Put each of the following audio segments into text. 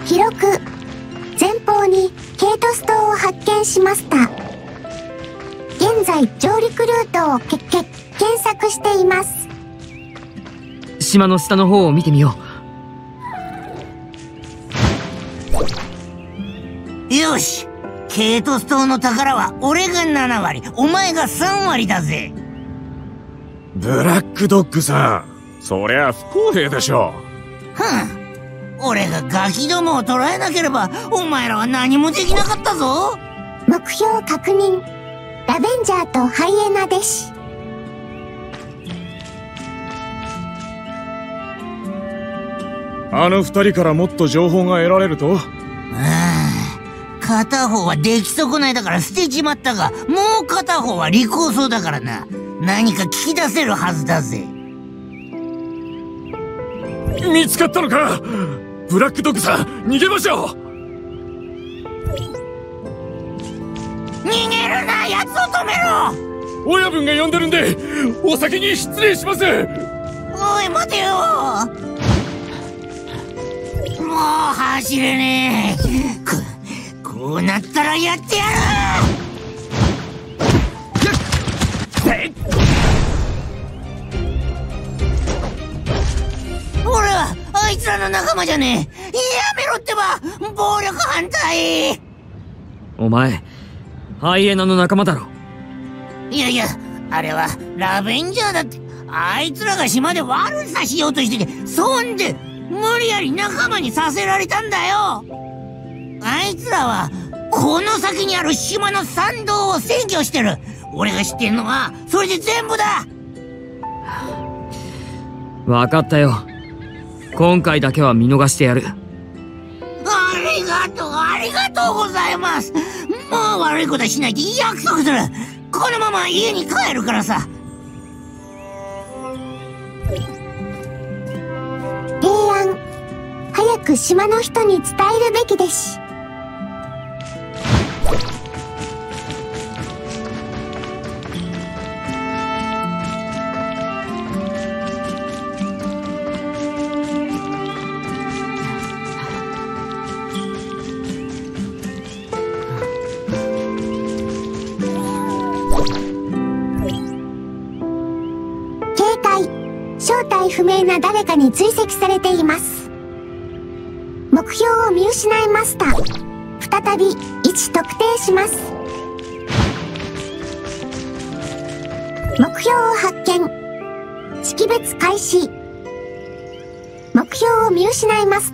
記録。前方にケイトス島を発見しました。現在上陸ルートを検索しています。 島の下の方を見てみよう。よし、ケイトス島の宝は俺が7割、お前が3割だぜ。 ブラックドッグさん、そりゃ不公平でしょ。 俺がガキどもを捕らえなければお前らは何もできなかったぞ。 目標確認。ラベンジャーとハイエナです。 あの2人からもっと情報が得られると。 片方は出来損ないだから捨てちまったが、もう片方は利口そうだからな。何か聞き出せるはずだぜ。 見つかったのか。ブラックドッグさん、逃げましょう。 逃げるな、奴を止めろ。 親分が呼んでるんでお先に失礼します。 おい待てよ。もう走れねえ。こうなったらやってやる。俺はあいつらの仲間じゃねえ。やめろってば、暴力反対。 お前ハイエナの仲間だろ。 いやいや、あれはラベンジャーだって。あいつらが島で悪さしようとしてて、そんで無理やり仲間にさせられたんだよ。あいつらはこの先にある島の山道を占拠してる。俺が知ってんのはそれで全部だ。 分かったよ。今回だけは見逃してやる。 ありがとうございます。もう悪いことはしないって約束する。このまま家に帰るからさ。 提案。早く島の人に伝えるべきです。正体不明な誰かに追跡されています。目標を見失いました。再び位置特定します。目標を発見。識別開始。目標を見失いました。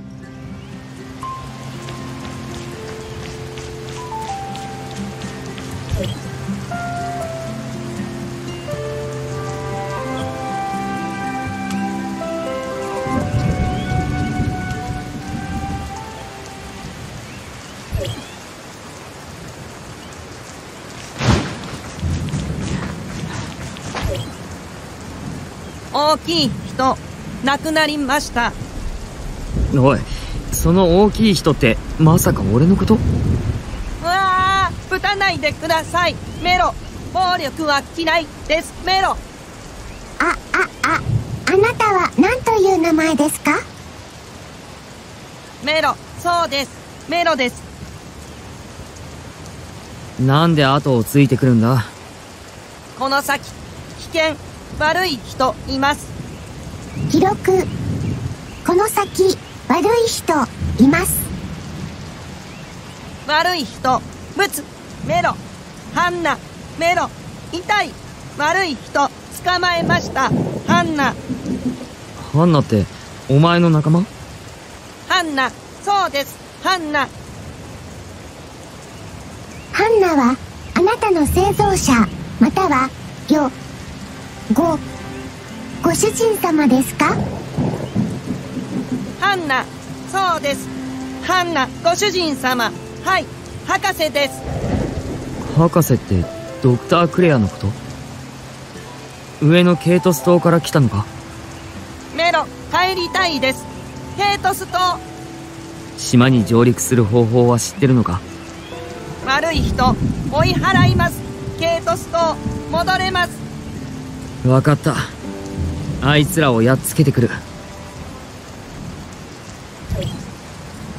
大きい人亡くなりました。 おい、その大きい人ってまさか俺のこと？ うわー、撃たないでください。メロ、暴力は嫌いです。メロ。 あなたは何という名前ですか？ メロ、そうです。メロです。 なんで後をついてくるんだ？ この先危険、悪い人います。 記録。この先悪い人います。 悪い人、ブツ、メロ、ハンナ、メロ、痛い、悪い人捕まえました。ハンナ。 ハンナってお前の仲間？ ハンナ、そうです。ハンナ。 ハンナはあなたの製造者またはご主人様ですか？ ハンナ、そうです。ハンナ、ご主人様。はい、博士です。 博士ってドクタークレアのこと？上のケイトス島から来たのか？ メロ、帰りたいです。ケイトス島。 島に上陸する方法は知ってるのか？ 悪い人追い払います。ケイトス島戻れます。 分かった。あいつらをやっつけてくる。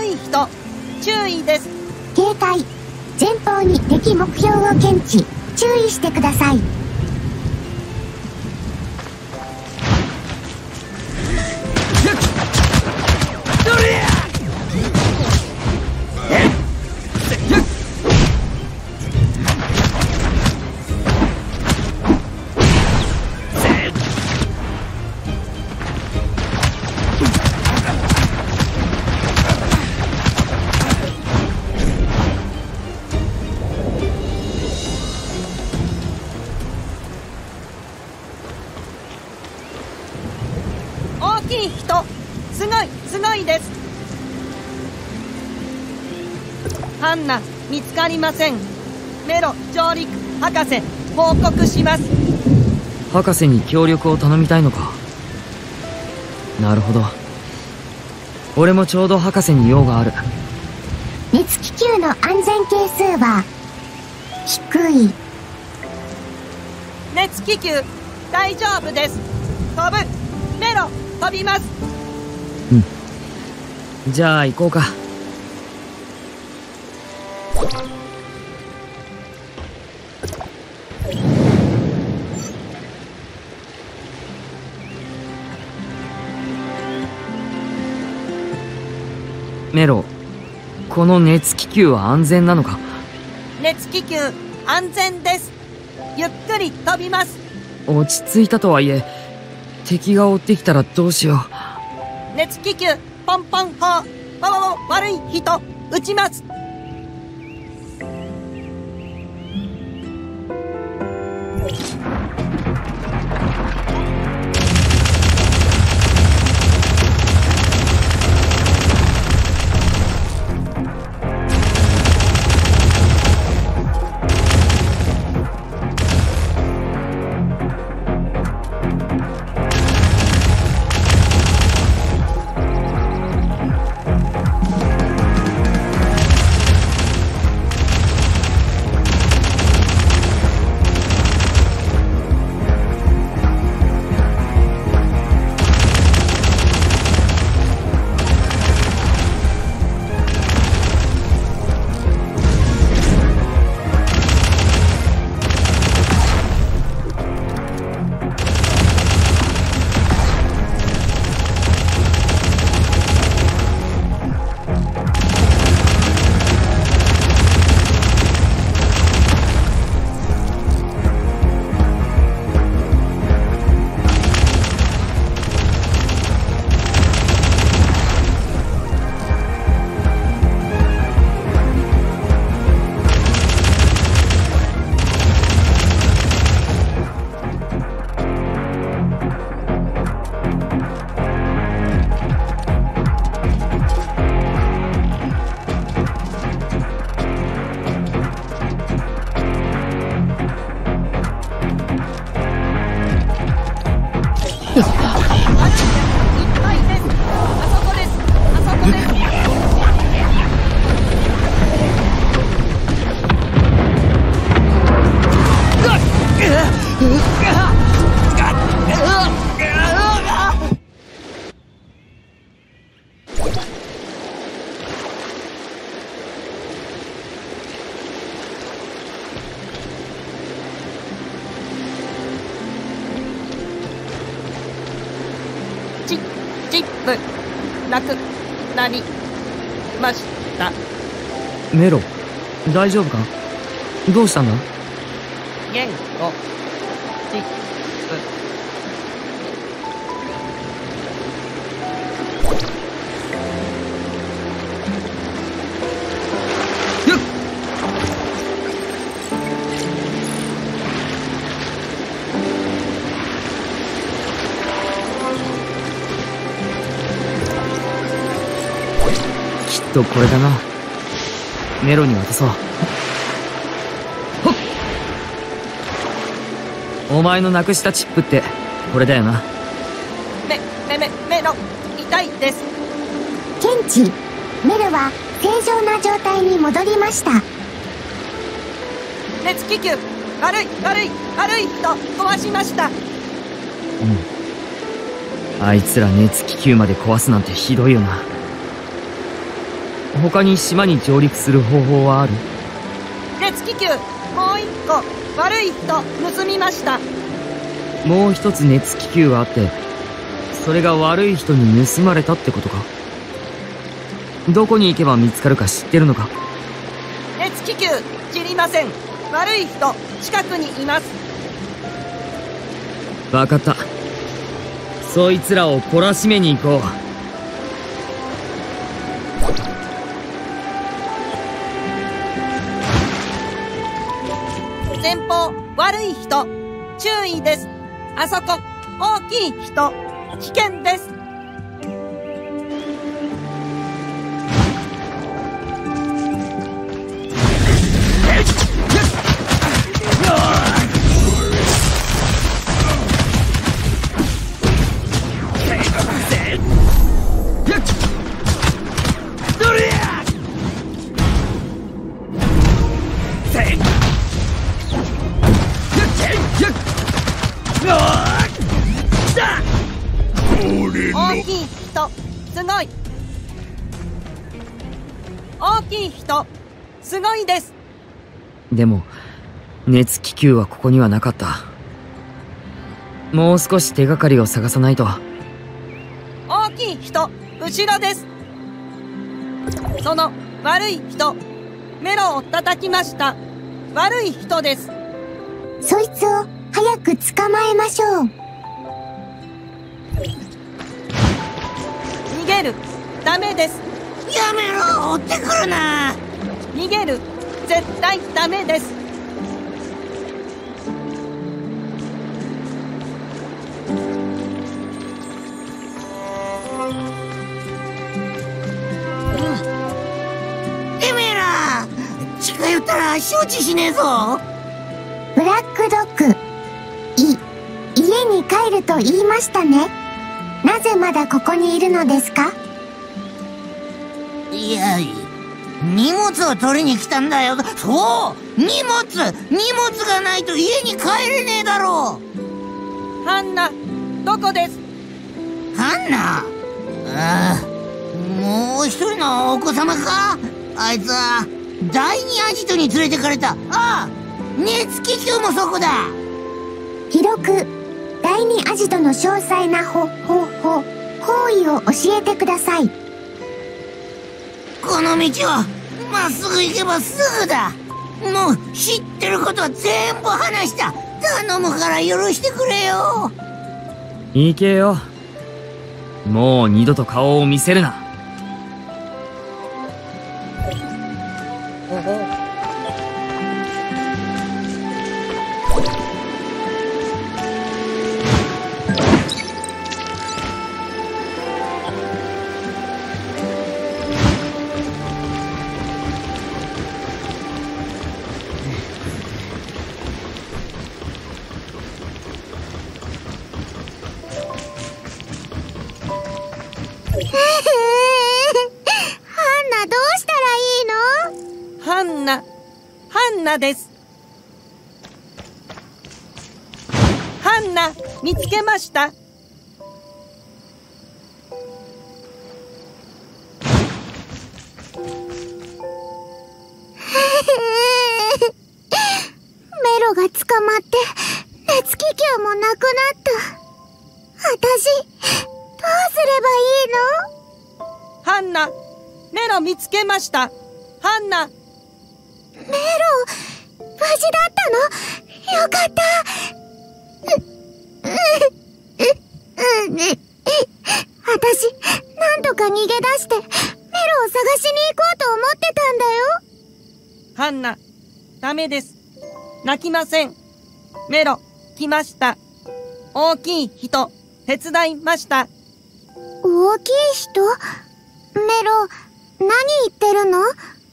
悪い人注意です。 警戒。前方に敵目標を検知。注意してください。 大きい人すごいです。ハンナ見つかりません。メロ上陸博士報告します。 博士に協力を頼みたいのか。なるほど。俺もちょうど博士に用がある。 熱気球の安全係数は低い。 熱気球大丈夫です。飛ぶ。メロ飛びます。 じゃあ行こうか。メロ、この熱気球は安全なのか？ 熱気球安全です。ゆっくり飛びます。 落ち着いたとはいえ、敵が追ってきたらどうしよう。 熱気球ポンポン砲。悪い人撃ちます。チップなくなりました。 メロ、大丈夫か？どうしたんだ？ 言語チップ。 きっとこれだな。メロに渡そう。ほっ！お前のなくしたチップってこれだよな。 メロ痛いです。 検知。メロは正常な状態に戻りました。 熱気球悪い人壊しました。 あいつら熱気球まで壊すなんてひどいよな。 他に島に上陸する方法はある？ 熱気球、もう一個、悪い人、盗みました。 もう一つ熱気球があって、それが悪い人に盗まれたってことか？どこに行けば見つかるか知ってるのか？ 熱気球、知りません。悪い人、近くにいます。 わかった。そいつらを懲らしめに行こう。 前方、悪い人、注意です。あそこ、大きい人、危険です。大きい人、すごい。大きい人、すごいです。 でも、熱気球はここにはなかった。もう少し手がかりを探さないと。 大きい人、後ろです。その悪い人、メロを叩きました。悪い人です。 そいつを早く捕まえましょう。 逃げる、ダメです。 やめろ、追ってくるな。 逃げる、絶対ダメです。 てめえら、近寄ったら承知しねえぞ。 ブラックドッグ、家に帰ると言いましたね。なぜまだここにいるのですか？ いや、荷物を取りに来たんだよ。そう、荷物がないと家に帰れねえだろう。 ハンナ、どこです？ ハンナ？ああ、もう一人のお子様か？あいつは第二アジトに連れてかれた。ああ、熱気球もそこだ。 記録、第二アジトの詳細な行為を教えてください。 この道をまっすぐ行けばすぐだ。もう知ってることは全部話した。頼むから許してくれよ。 行けよ。もう二度と顔を見せるな。 ハンナです。ハンナ、見つけました。 メロが捕まって熱気球もなくなった。私、どうすればいいの？ ハンナ、メロ見つけました。ハンナ。 メロ、無事だったの？よかった。私、なんとか逃げ出して、メロを探しに行こうと思ってたんだよ。 ハンナ、ダメです。泣きません。メロ、来ました。大きい人、手伝いました。 大きい人？メロ、何言ってるの？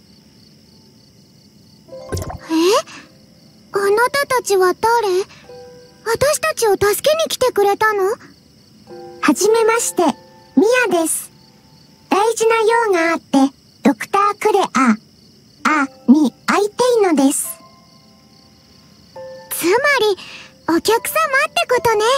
あなたたちは誰？私たちを助けに来てくれたの？はじめまして、ミアです。大事な用があって、ドクタークレアに会いたいのです。つまり、お客様ってことね。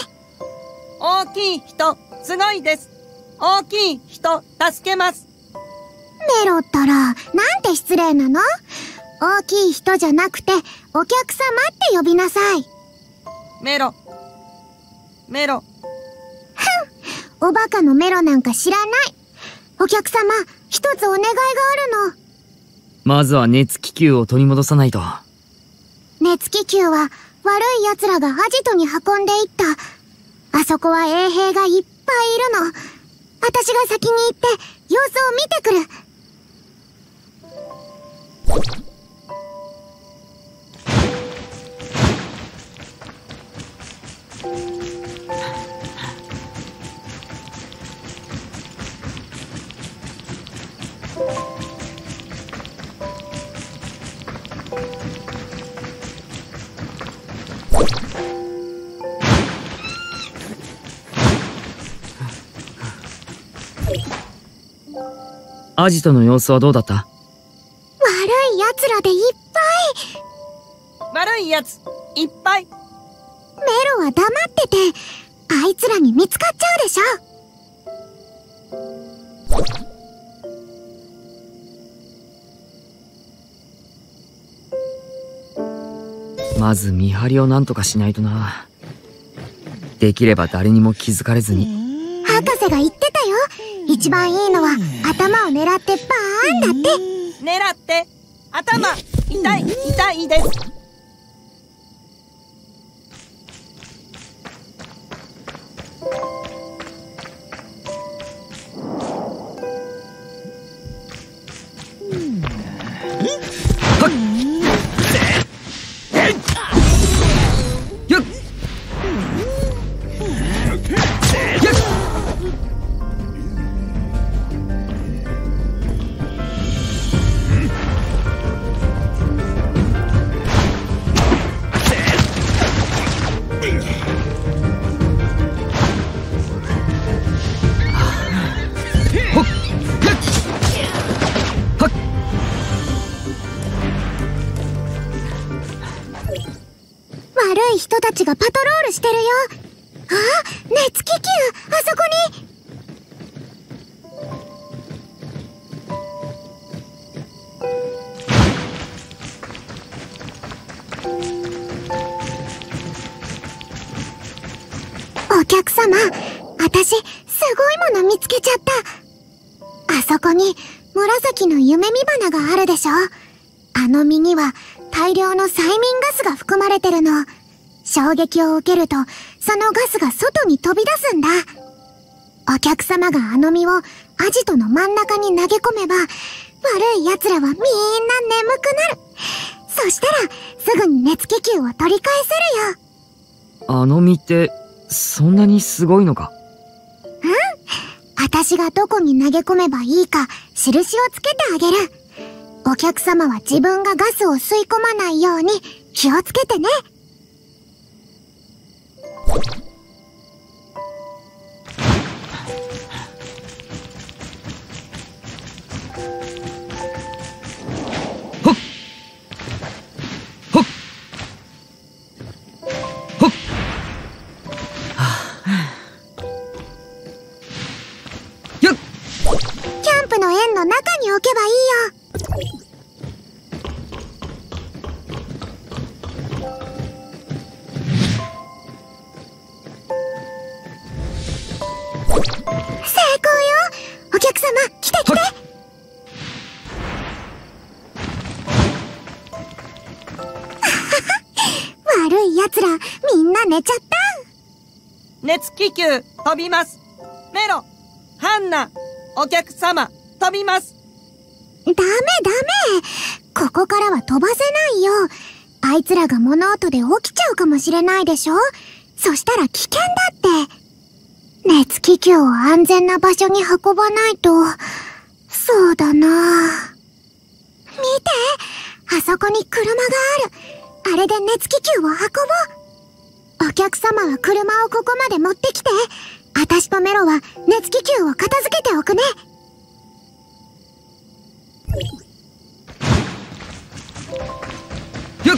大きい人、すごいです。大きい人、助けます。 メメロったら、なんて失礼なの？大きい人じゃなくて、お客様って呼びなさい。 メロ。メロ。 おバカのメロなんか知らない。お客様、一つお願いがあるの。 まずは熱気球を取り戻さないと。 熱気球は悪い奴らがアジトに運んでいった。あそこは衛兵がいっぱいいるの。私が先に行って様子を見てくる。 アジトの様子はどうだった？ 悪い奴らでいっぱい。 悪いやつ、いっぱい。 メロは黙ってて、あいつらに見つかっちゃうでしょ。まず見張りをなんとかしないとな。できれば誰にも気づかれずに。 博士が言ってたよ。一番いいのは頭を狙ってバーンだって。 狙って。頭、痛い、痛いです。 悪い人たちがパトロールしてるよ。あ、熱気球、あそこに。お客様、私、すごいもの見つけちゃった。あそこに、紫の夢見花があるでしょ。あの実には、大量の催眠ガスが含まれてるの。衝撃を受けると、そのガスが外に飛び出すんだ。お客様があの実をアジトの真ん中に投げ込めば、悪い奴らはみんな眠くなる。そしたら、すぐに熱気球を取り返せるよ。 あの実って、そんなにすごいのか？ うん。私がどこに投げ込めばいいか、印をつけてあげる。お客様は自分がガスを吸い込まないように気をつけてね。 ほっほっほっ。よっ。 キャンプの円の中に置けばいいよ。お客様、来て来て。悪い奴ら、みんな寝ちゃった。 熱気球、飛びます。メロ、ハンナ、お客様、飛びます。 ダメダメ。ここからは飛ばせないよ。あいつらが物音で起きちゃうかもしれないでしょ。そしたら危険だって。熱気球を安全な場所に運ばないと。そうだな。見て、あそこに車がある。あれで熱気球を運ぼう。お客様は車をここまで持ってきて。あたしとメロは熱気球を片付けておくね。 よっ。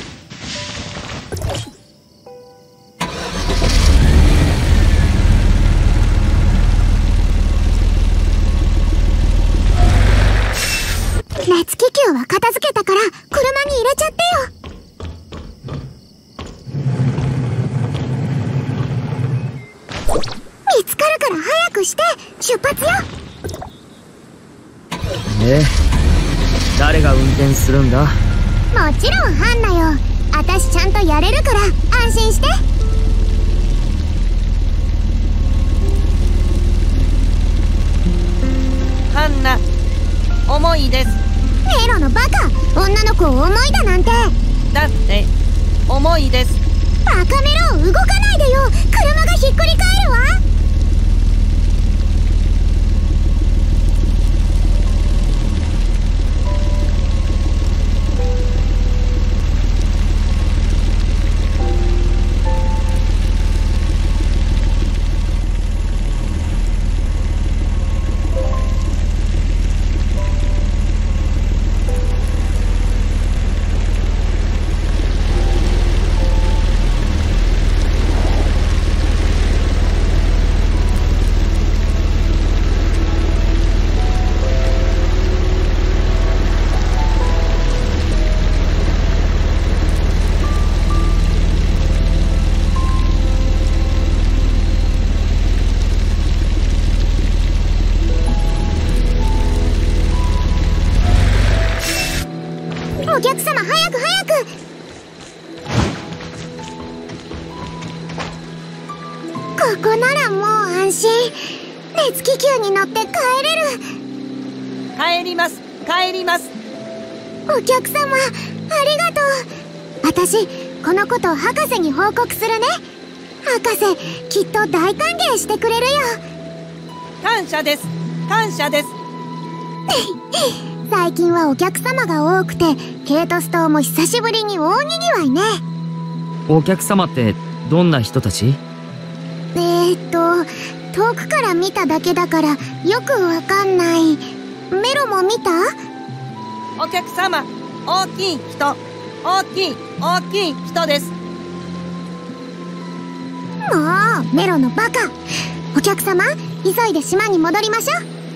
出発よ。 誰が運転するんだ？ もちろんハンナよ。私ちゃんとやれるから安心して。 ハンナ、重いです。 メロのバカ、女の子を重いだなんて。 だって重いです。 バカメロ、動かないでよ。車がひっくり返るわ。お客様、早く早く。ここならもう安心。熱気球に乗って帰れる。 帰ります、帰ります。 お客様、ありがとう。私、このこと博士に報告するね。博士、きっと大歓迎してくれるよ。 感謝です、感謝です。 最近はお客様が多くて、ケイトス島も久しぶりに大にぎわいね。 お客様ってどんな人たち？ 遠くから見ただけだからよくわかんない。メロも見た？ お客様、大きい人、大きい人です。 もう、メロのバカ。お客様、急いで島に戻りましょう。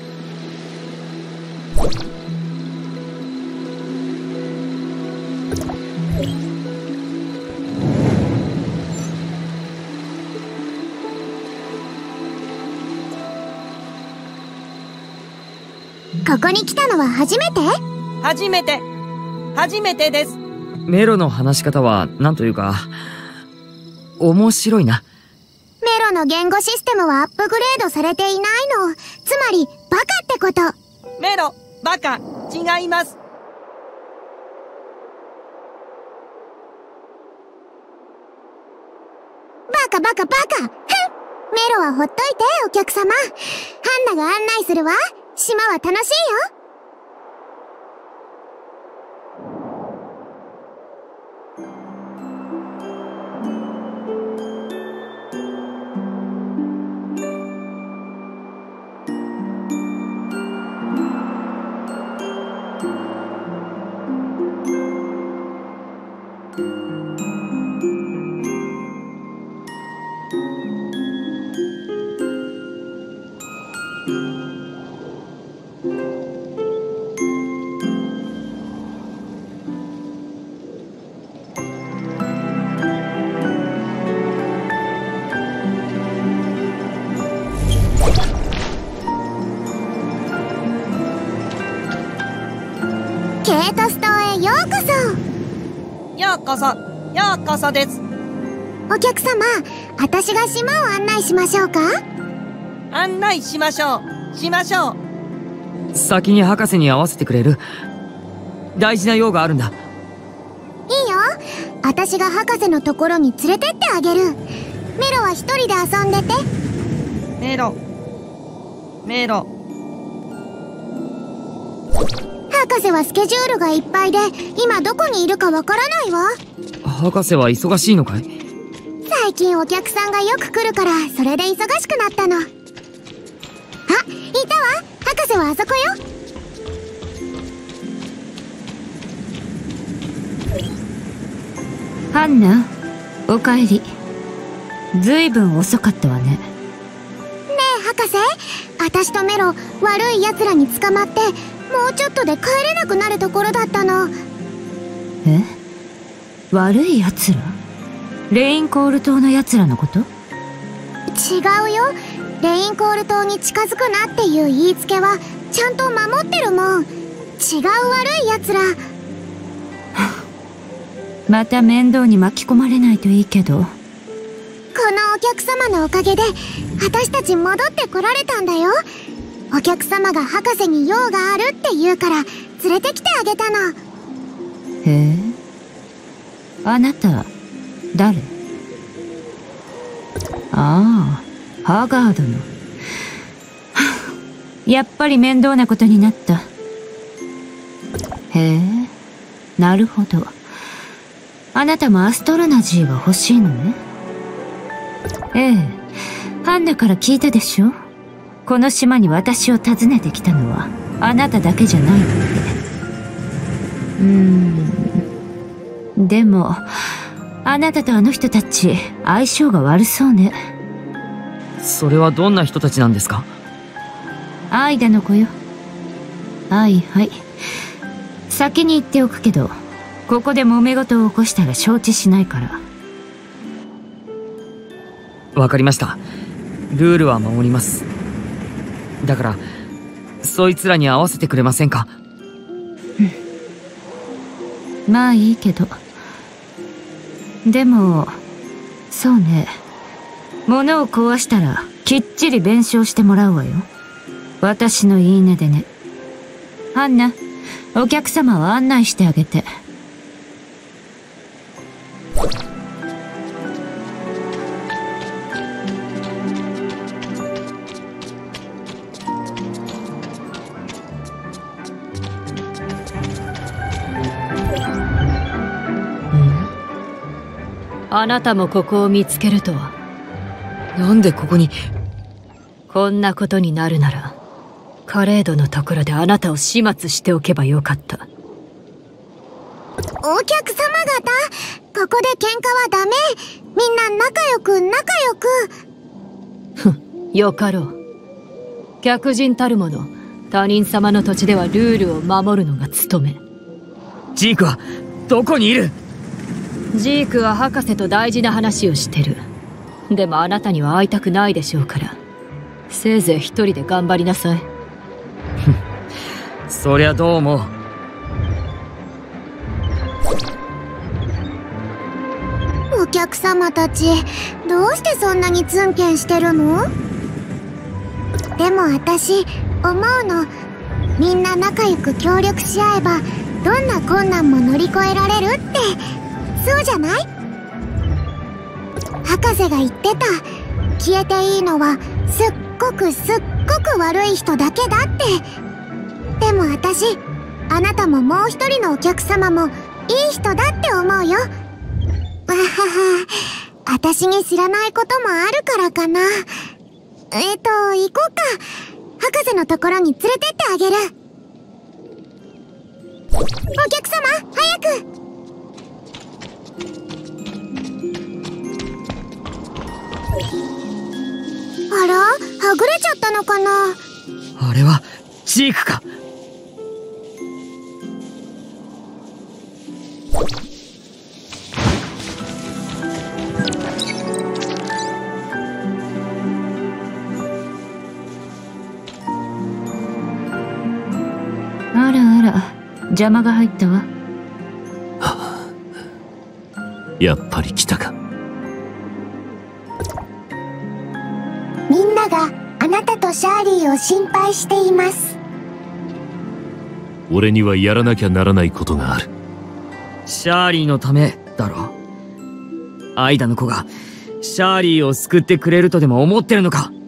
ここに来たのは初めて？ 初めてです。 メロの話し方はなんというか面白いな。 メロの言語システムはアップグレードされていないの。つまりバカってこと。 メロ、バカ、違います。 バカ。ふん。メロはほっといて、お客様。ハンナが案内するわ。島は楽しいよ。ケイトス島へようこそ。 ようこそです。 お客様、私が島を案内しましょうか？ 案内しましょう。 先に博士に会わせてくれる？大事な用があるんだ。 いいよ。私が博士のところに連れてってあげる。メロは一人で遊んでて。 メロ。 博士はスケジュールがいっぱいで、今どこにいるかわからないわ。 博士は忙しいのかい？ 最近お客さんがよく来るから、それで忙しくなったの。あ、いたわ。博士はあそこよ。 ハンナ、おかえり。ずいぶん遅かったわね。 ねえ博士、私とメロ悪い奴らに捕まって、もうちょっとで帰れなくなるところだったの。 え？悪い奴ら？レインコール島の奴らのこと？ 違うよ。 レインコール島に近づくなっていう言いつけはちゃんと守ってるもん。違う悪い奴ら。 また面倒に巻き込まれないといいけど。 このお客様のおかげで私たち戻ってこられたんだよ。お客様が博士に用があるって言うから連れてきてあげたの。 へえ。あなた誰？ああ、ハガードの。やっぱり面倒なことになった。へえ、なるほど。あなたもアストロナジーが欲しいのね。ええ、ハンナから聞いたでしょ。この島に私を訪ねてきたのはあなただけじゃないって。でもあなたとあの人たち相性が悪そうね。 それはどんな人たちなんですか？ アイダの子よ。はいはい。先に言っておくけど、ここで揉め事を起こしたら承知しないから。 わかりました。ルールは守ります。だからそいつらに合わせてくれませんか？ まあいいけど。でもそうね、物を壊したらきっちり弁償してもらうわよ。私の言い値でね。ハンナ、お客様を案内してあげて。 あなたもここを見つけるとは。 なんでここに？ こんなことになるならカレードのところであなたを始末しておけばよかった。 お客様方、ここで喧嘩はダメ。みんな仲良く仲良く。 ふん、よかろう。客人たるもの、他人様の土地ではルールを守るのが務め。 ジークはどこにいる？ ジークは博士と大事な話をしてる。でもあなたには会いたくないでしょうから、せいぜい一人で頑張りなさい。 そりゃどうも。 お客様たち、どうしてそんなにツンケンしてるの？でも私思うの。みんな仲良く協力し合えばどんな困難も乗り越えられるって。そうじゃない？博士が言ってた。消えていいのはすっごく悪い人だけだって。でも私、あなたももう一人のお客様もいい人だって思うよ。わはは、私に知らないこともあるからかな。行こうか。博士のところに連れてってあげる。お客様、早く！あら、はぐれちゃったのかな。 あれはジークか。 あらあら、邪魔が入ったわ。 やっぱり来たか。 みんながあなたとシャーリーを心配しています。 俺にはやらなきゃならないことがある。 シャーリーのためだろ。アイダの子がシャーリーを救ってくれるとでも思ってるのか。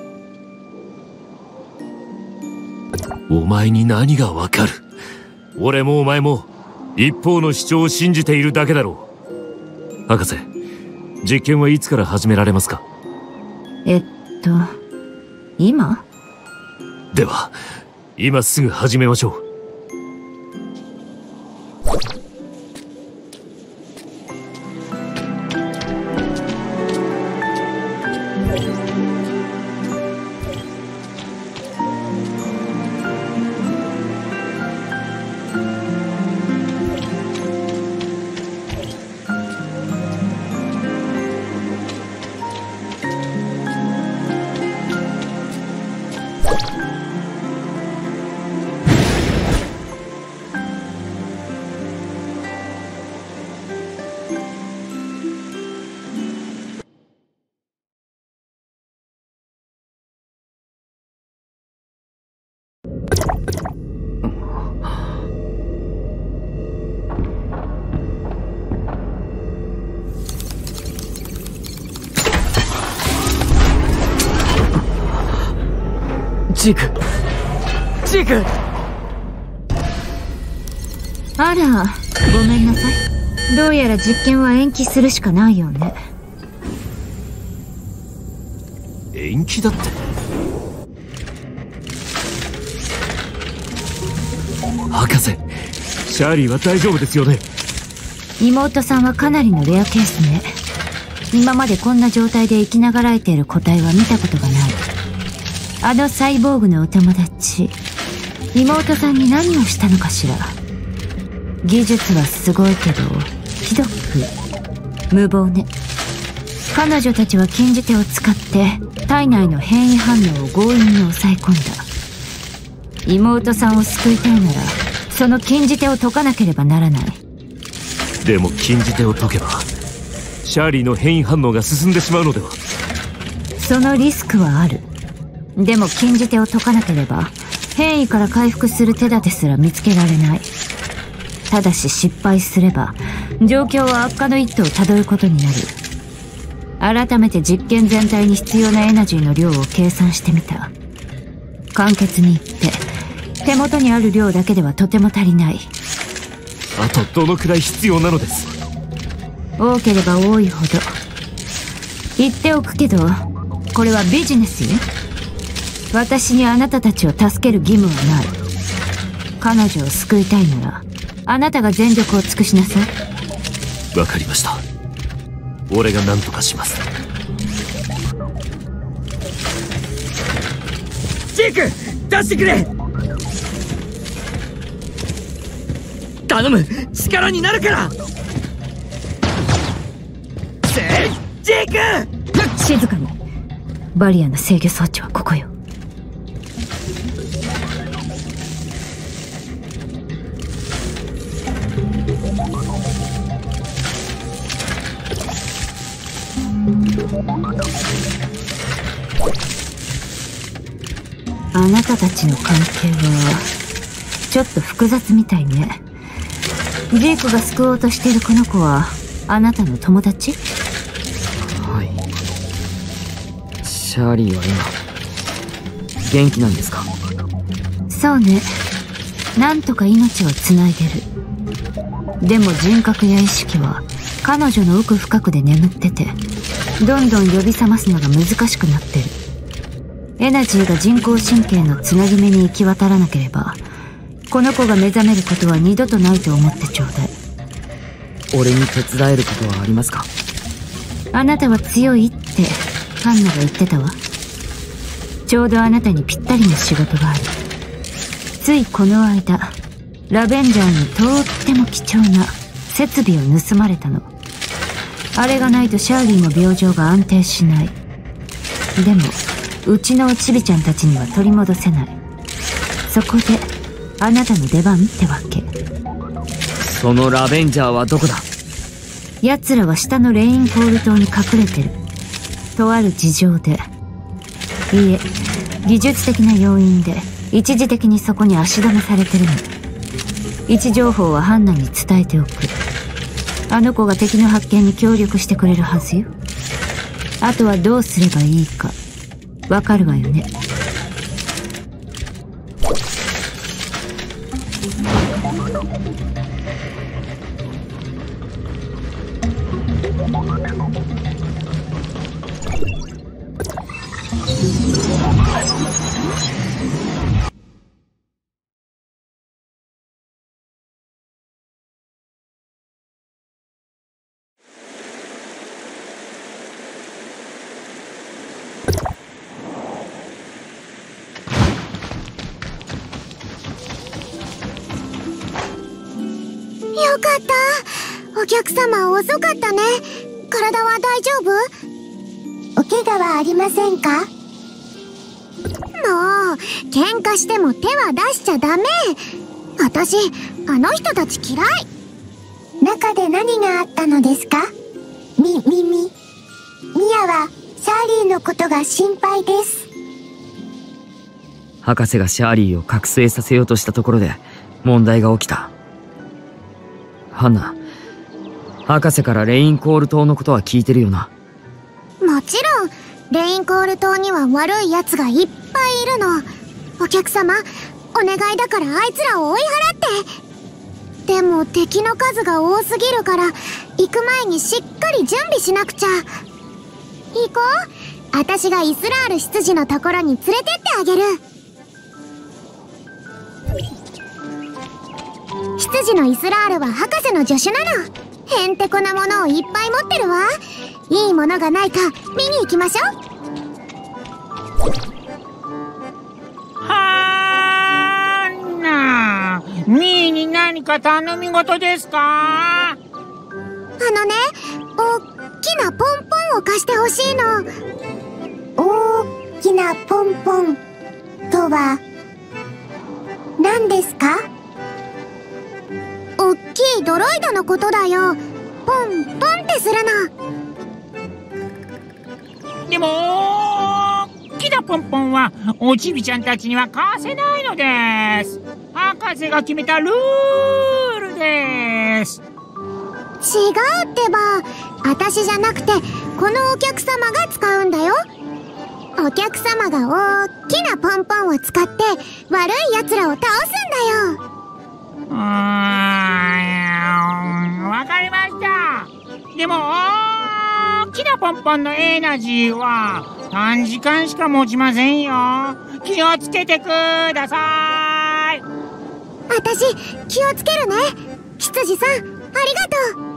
お前に何がわかる。俺もお前も一方の主張を信じているだけだろう。博士、実験はいつから始められますか？ 今？ では今すぐ始めましょう。 ジーク、ジーク。 あら、ごめんなさい。どうやら実験は延期するしかないようね。 延期だって？博士、シャーリーは大丈夫ですよね？ 妹さんはかなりのレアケースね。今までこんな状態で生きながらえている個体は見たことがない。あのサイボーグのお友達、妹さんに何をしたのかしら。技術はすごいけどひどく無謀ね。彼女たちは禁じ手を使って体内の変異反応を強引に抑え込んだ。妹さんを救いたいならその禁じ手を解かなければならない。 でも禁じ手を解けばシャーリーの変異反応が進んでしまうのでは？ そのリスクはある。でも禁じ手を解かなければ変異から回復する手立てすら見つけられない。ただし失敗すれば状況は悪化の一途をたどることになる。改めて実験全体に必要なエナジーの量を計算してみた。簡潔に言って手元にある量だけではとても足りない。 あとどのくらい必要なのです？ 多ければ多いほど。言っておくけどこれはビジネスよ。私にあなたたちを助ける義務はない。彼女を救いたいならあなたが全力を尽くしなさい。 わかりました。俺が何とかします。 ジーク、出してくれ。頼む、力になるから。ジーク、 静かに。バリアの制御装置はここよ。あなたたちの関係はちょっと複雑みたいね。ジークが救おうとしているこの子はあなたの友達？ はい。シャーリーは今元気なんですか？ そうね。なんとか命をつないでる。でも人格や意識は彼女の奥深くで眠ってて、どんどん呼び覚ますのが難しくなってる。エナジーが人工神経のつなぎ目に行き渡らなければこの子が目覚めることは二度とないと思ってちょうだい。 俺に手伝えることはありますか？ あなたは強いってハンナが言ってたわ。ちょうどあなたにぴったりな仕事がある。ついこの間ラベンジャーにとっても貴重な設備を盗まれたの。あれがないとシャーリーの病状が安定しない。でもうちのチビちゃんたちには取り戻せない。そこであなたの出番ってわけ。 そのラベンジャーはどこだ？ 奴らは下のレインコール島に隠れてる。とある事情で、いいえ、技術的な要因で一時的にそこに足止めされてるの。位置情報はハンナに伝えておく。あの子が敵の発見に協力してくれるはずよ。あとはどうすればいいかわかるわよね。 よかった。お客様遅かったね。体は大丈夫？お怪我はありませんか？もう喧嘩しても手は出しちゃダメ。私あの人たち嫌い。中で何があったのですか？ミアはシャーリーのことが心配です。 博士がシャーリーを覚醒させようとしたところで問題が起きた。ハンナ、博士からレインコール島のことは聞いてるよな？ もちろん、レインコール島には悪い奴がいっぱいいるの。 お客様、お願いだからあいつらを追い払って。でも敵の数が多すぎるから、行く前にしっかり準備しなくちゃ。行こう。私がイスラール執事のところに連れてってあげる。執事のイスラールは博士の助手なの。へんてこなものをいっぱい持ってるわ。いいものがないか見に行きましょう。 はーなー、ミーに何か頼み事ですか？ おっきなポンポンを貸してほしいの。大きなポンポンとは何ですか？おっきいドロイドのことだよ。ポンポンってするの。 でも大きなポンポンはおちびちゃんたちには貸せないのです。博士が決めたルールです。 違うってば、私じゃなくてこのお客様が使うんだよ。お客様が大きなポンポンを使って悪い奴らを倒すんだよ。 わかりました。でも大きなポンポンのエナジーは短時間しか持ちませんよ。気をつけてください。 私気をつけるね。執事さん、ありがとう。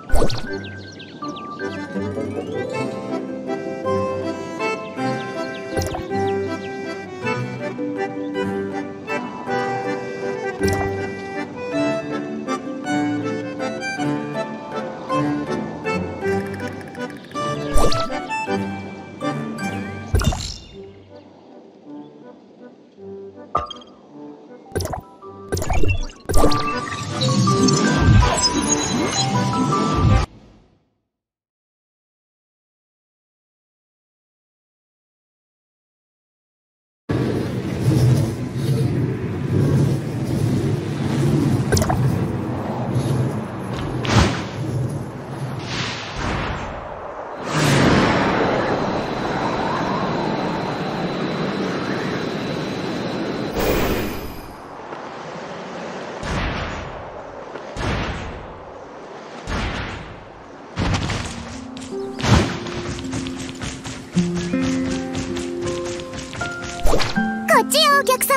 こっちよ、お客様。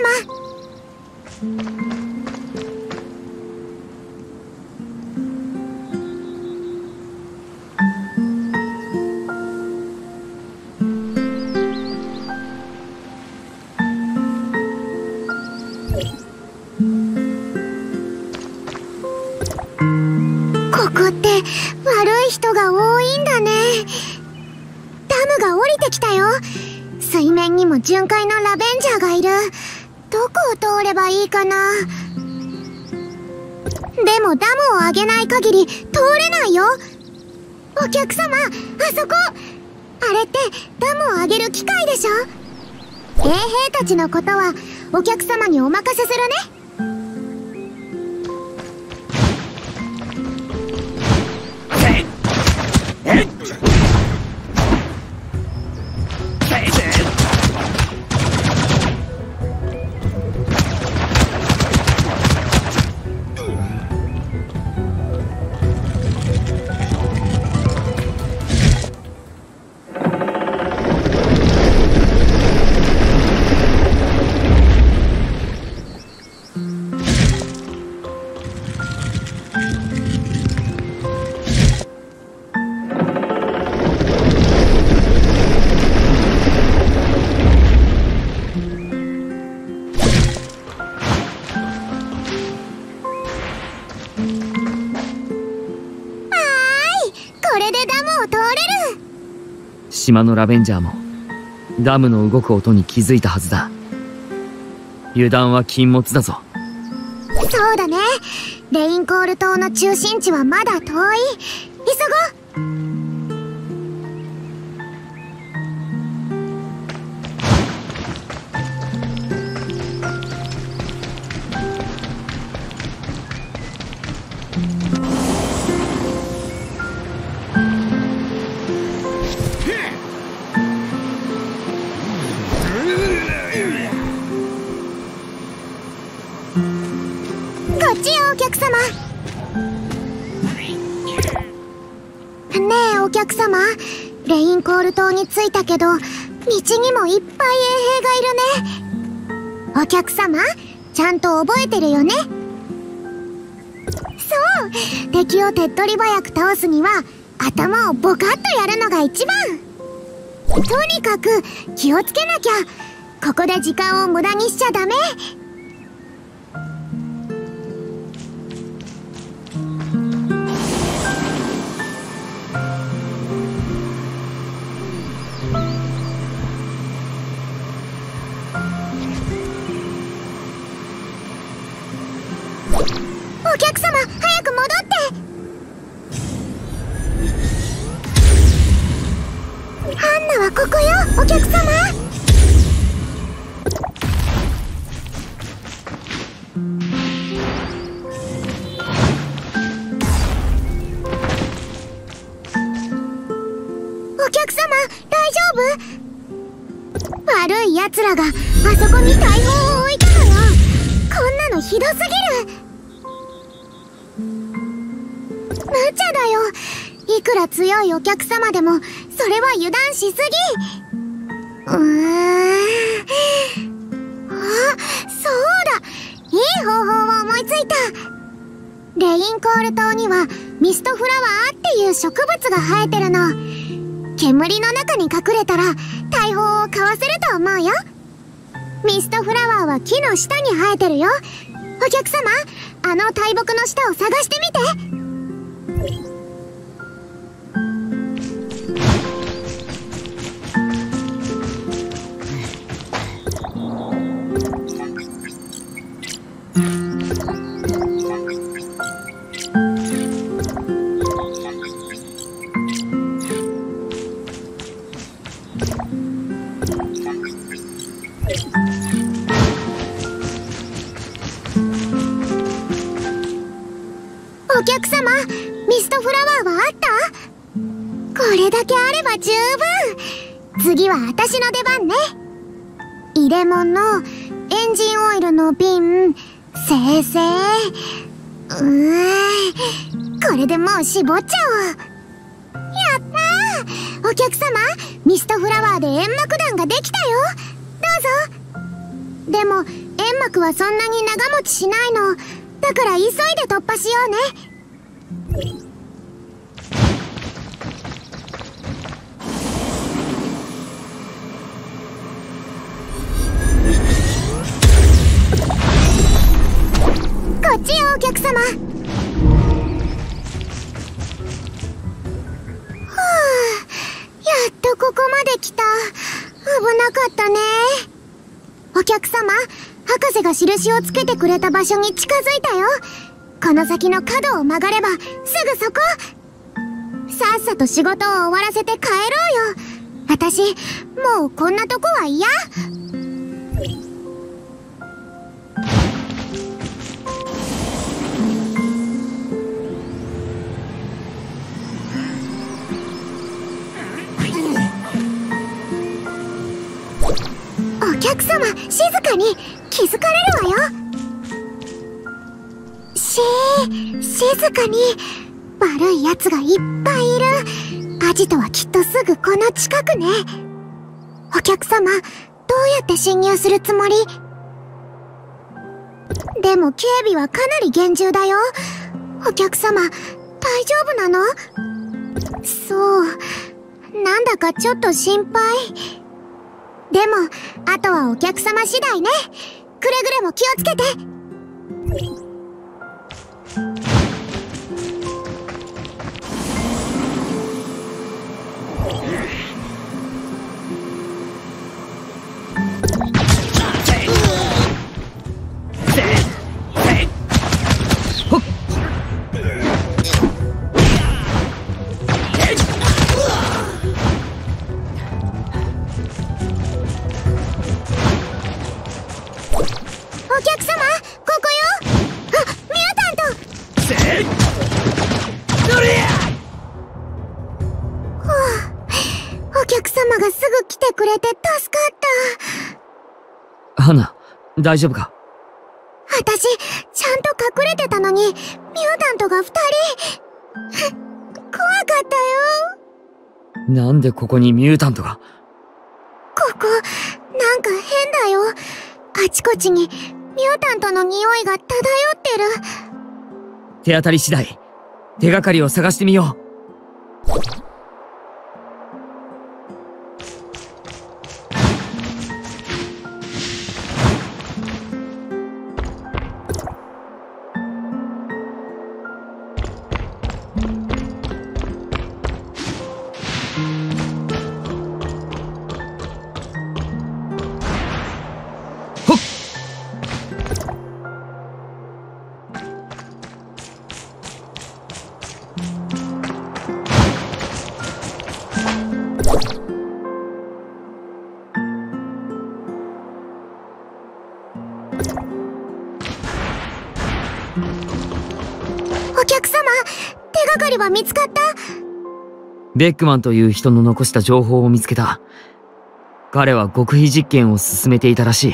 ここって悪い人が多いんだね。ダムが降りてきたよ。水面にも巡回のラベンジャーがいる。どこを通ればいいかな。でもダムを上げない限り通れないよ。お客様、あそこ。あれってダムを上げる機械でしょ。衛兵たちのことはお客様にお任せするね。 島のラベンジャーもダムの動く音に気づいたはずだ。油断は禁物だぞ。 そうだね。レインコール島の中心地はまだ遠い。急ごう。 ねえお客様、レインコール島に着いたけど道にもいっぱい衛兵がいるね。お客様、ちゃんと覚えてるよね。そう、敵を手っ取り早く倒すには頭をボカッとやるのが一番。とにかく気をつけなきゃ。ここで時間を無駄にしちゃダメ。お客様、早く戻って。ハンナはここよ、お客様。お客様、大丈夫？悪い奴らがあそこに大砲を置いたのよ。こんなのひどすぎる。無茶だよ。いくら強いお客様でもそれは油断しすぎ。あ、そうだ、いい方法を思いついた。レインコール島にはミストフラワーっていう植物が生えてるの。煙の中に隠れたら大砲をかわせると思うよ。ミストフラワーは木の下に生えてるよ。お客様、あの大木の下を探してみて。お客様、ミストフラワーはあった？これだけあれば十分。次は私の出番ね。入れ物、エンジンオイルの瓶、精製。これでもう絞っちゃおう。やったー！お客様、ミストフラワーで煙幕弾ができたよ。どうぞ。でも煙幕はそんなに長持ちしないの。だから急いで突破しようね。こっちよ、お客様。はあ、やっとここまで来た。危なかったね。お客様、博士が印をつけてくれた場所に近づいたよ。この先の角を曲がればすぐそこ。さっさと仕事を終わらせて帰ろうよ。私、もうこんなとこは嫌。お客様、静かに。気づかれるわよ。静かに。悪い奴がいっぱいいる。アジトはきっとすぐこの近くね。お客様、どうやって侵入するつもり？でも警備はかなり厳重だよ。お客様、大丈夫なの？そう、なんだかちょっと心配。でも、あとはお客様次第ね。くれぐれも気をつけて。お客様、ここよ。あ、ミュータント。お客様がすぐ来てくれて助かった。 ハナ、大丈夫か？ 私、ちゃんと隠れてたのに、ミュータントが2人。怖かったよ。 なんでここにミュータントが。 ここ、なんか変だよ。あちこちにミュータントの匂いが漂ってる。 手当たり次第、手がかりを探してみよう。 お客様、手がかりは見つかった？ ベックマンという人の残した情報を見つけた。彼は極秘実験を進めていたらしい。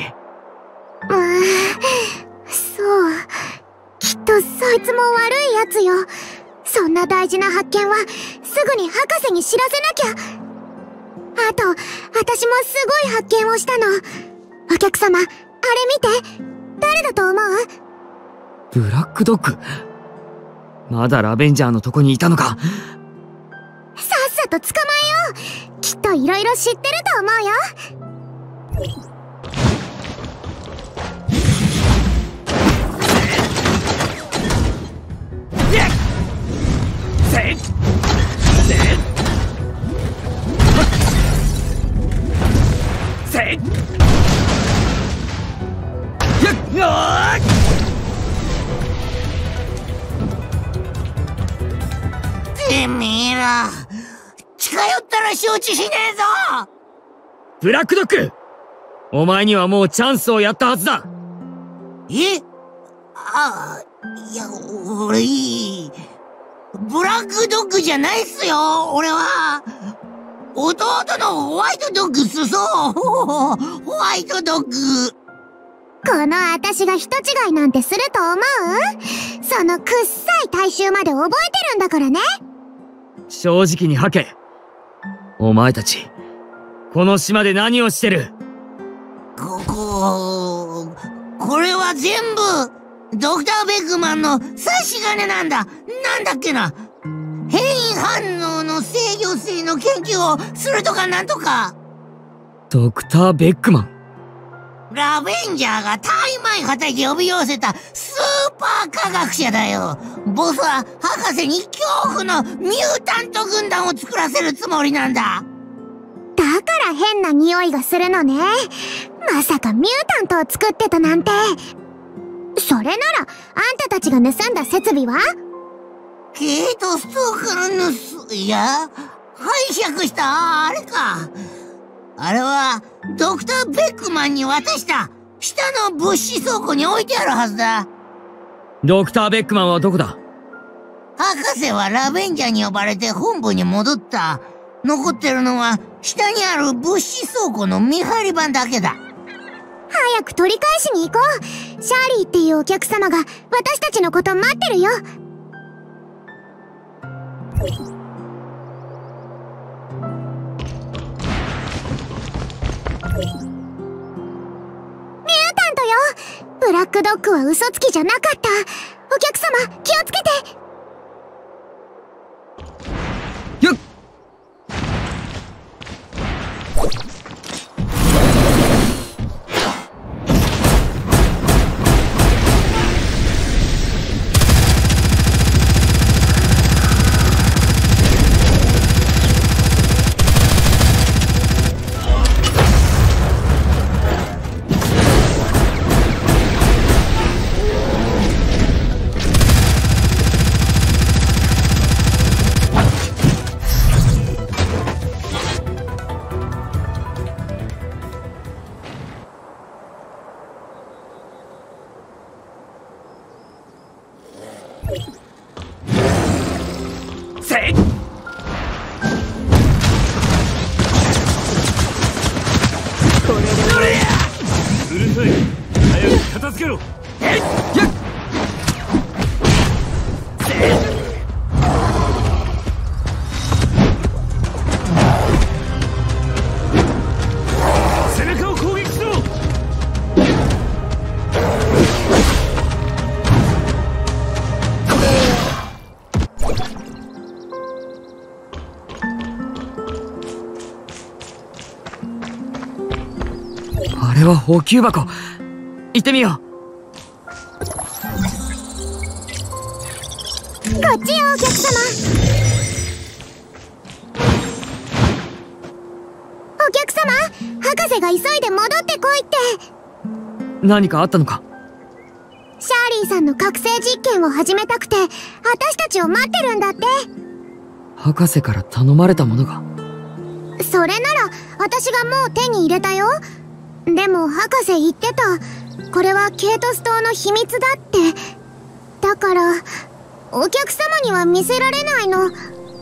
そう。きっとそいつも悪いやつよ。そんな大事な発見はすぐに博士に知らせなきゃ。あと、私もすごい発見をしたの。お客様、あれ見て。誰だと思う？ ブラックドッグ。まだラベンジャーのとこにいたのか。 さっさと捕まえよう。きっといろいろ知ってると思うよ。 てめえら、近寄ったら承知しねえぞ。 ブラックドッグ、お前にはもうチャンスをやったはずだ。 え？いや、俺ブラックドッグじゃないっすよ。俺は弟のホワイトドッグっす。そう、ホワイトドッグ。 この私が人違いなんてすると思う？そのくっさい体臭まで覚えてるんだからね。 正直に吐け。お前たち、この島で何をしてる？ これは全部ドクター・ベックマンの差し金なんだ。なんだっけな、変異反応の制御性の研究をするとかなんとか。 ドクター・ベックマン。 ラベンジャーが大枚はたいて呼び寄せたスーパー科学者だよ。ボスは博士に恐怖のミュータント軍団を作らせるつもりなんだ。 だから変な匂いがするのね。まさかミュータントを作ってたなんて。それならあんたたちが盗んだ設備は？ ケイト・ストーからいや、拝借したあれか。あれはドクター・ベックマンに渡した下の物資倉庫に置いてあるはずだ。 ドクター・ベックマンはどこだ？ 博士はラベンジャーに呼ばれて本部に戻った。残ってるのは下にある物資倉庫の見張り板だけだ。 早く取り返しに行こう。シャーリーっていうお客様が私たちのこと待ってるよ。ミュータントよ。ブラックドッグは嘘つきじゃなかった。お客様、気をつけて。 よっ。 うるさい、早く片付けろ。 あれは補給箱。行ってみよう。 こっちよ、お客様。お客様、博士が急いで戻ってこいって。 何かあったのか？ シャーリーさんの覚醒実験を始めたくて、私たちを待ってるんだって。 博士から頼まれたものが。 それなら、私がもう手に入れたよ。でも博士言ってた。これはケイトス島の秘密だって。だから、お客様には見せられないの。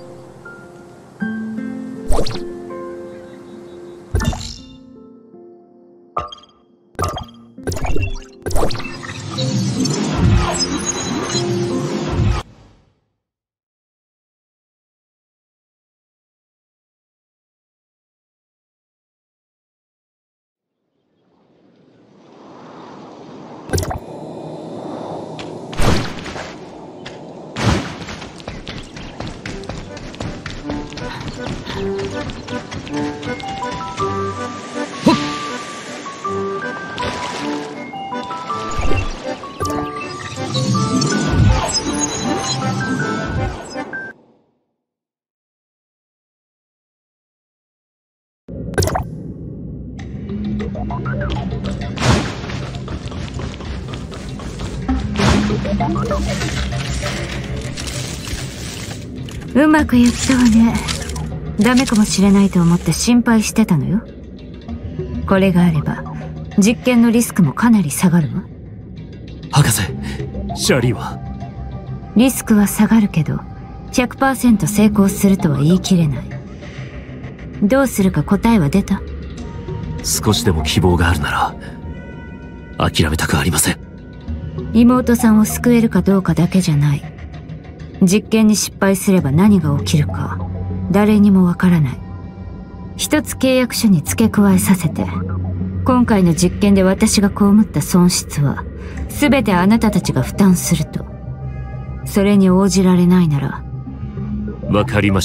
うまくいったわね。ダメかもしれないと思って心配してたのよ。これがあれば実験のリスクもかなり下がるわ。 博士、シャーリーは？ リスクは下がるけど 100% 成功するとは言い切れない。どうするか答えは出た？ 少しでも希望があるなら諦めたくありません。 妹さんを救えるかどうかだけじゃない。実験に失敗すれば何が起きるか誰にもわからない。一つ契約書に付け加えさせて、今回の実験で私が被った損失は全てあなたたちが負担すると。それに応じられないなら。 わかりました。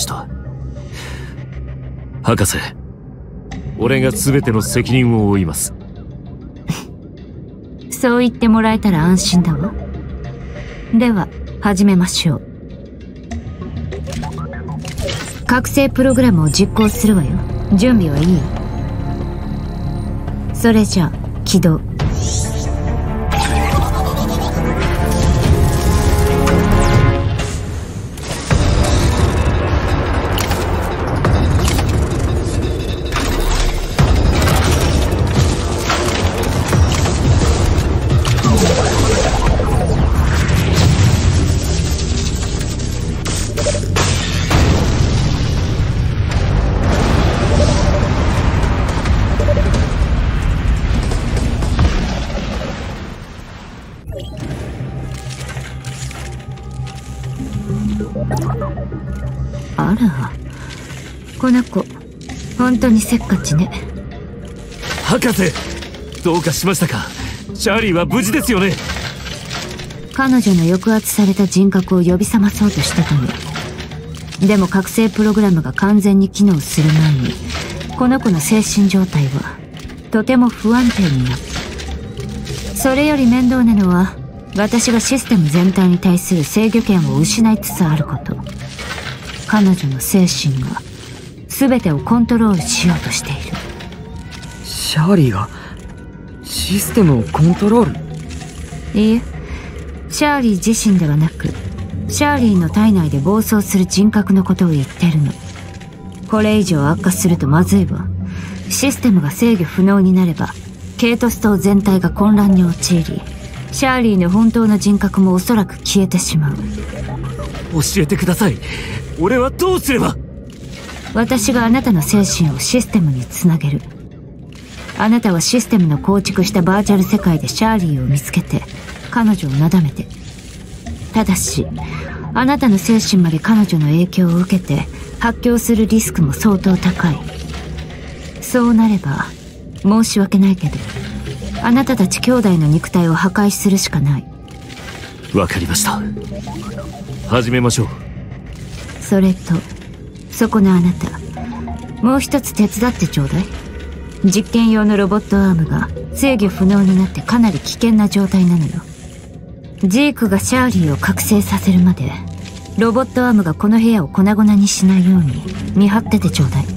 博士、俺が全ての責任を負います。 そう言ってもらえたら安心だわ。では始めましょう。覚醒プログラムを実行するわよ。準備はいい？それじゃあ起動。あら、この子本当にせっかちね。 博士、どうかしましたか？シャーリーは無事ですよね？ 彼女の抑圧された人格を呼び覚まそうとしてたの。でも覚醒プログラムが完全に機能する前にこの子の精神状態はとても不安定になった。それより面倒なのは私がシステム全体に対する制御権を失いつつあること。彼女の精神が全てをコントロールしようとしている。 シャーリーがシステムをコントロール？ いいえ、シャーリー自身ではなくシャーリーの体内で暴走する人格のことを言ってるの。これ以上悪化するとまずいわ。システムが制御不能になればケイトス島全体が混乱に陥り、シャーリーの本当の人格もおそらく消えてしまう。 教えてください。俺はどうすれば？ 私があなたの精神をシステムにつなげる。あなたはシステムの構築したバーチャル世界でシャーリーを見つけて彼女をなだめて。ただしあなたの精神まで彼女の影響を受けて発狂するリスクも相当高い。そうなれば申し訳ないけどあなたたち兄弟の肉体を破壊するしかない。 わかりました。始めましょう。 それとそこのあなた、もう一つ手伝ってちょうだい。実験用のロボットアームが制御不能になってかなり危険な状態なのよ。ジークがシャーリーを覚醒させるまでロボットアームがこの部屋を粉々にしないように見張っててちょうだい。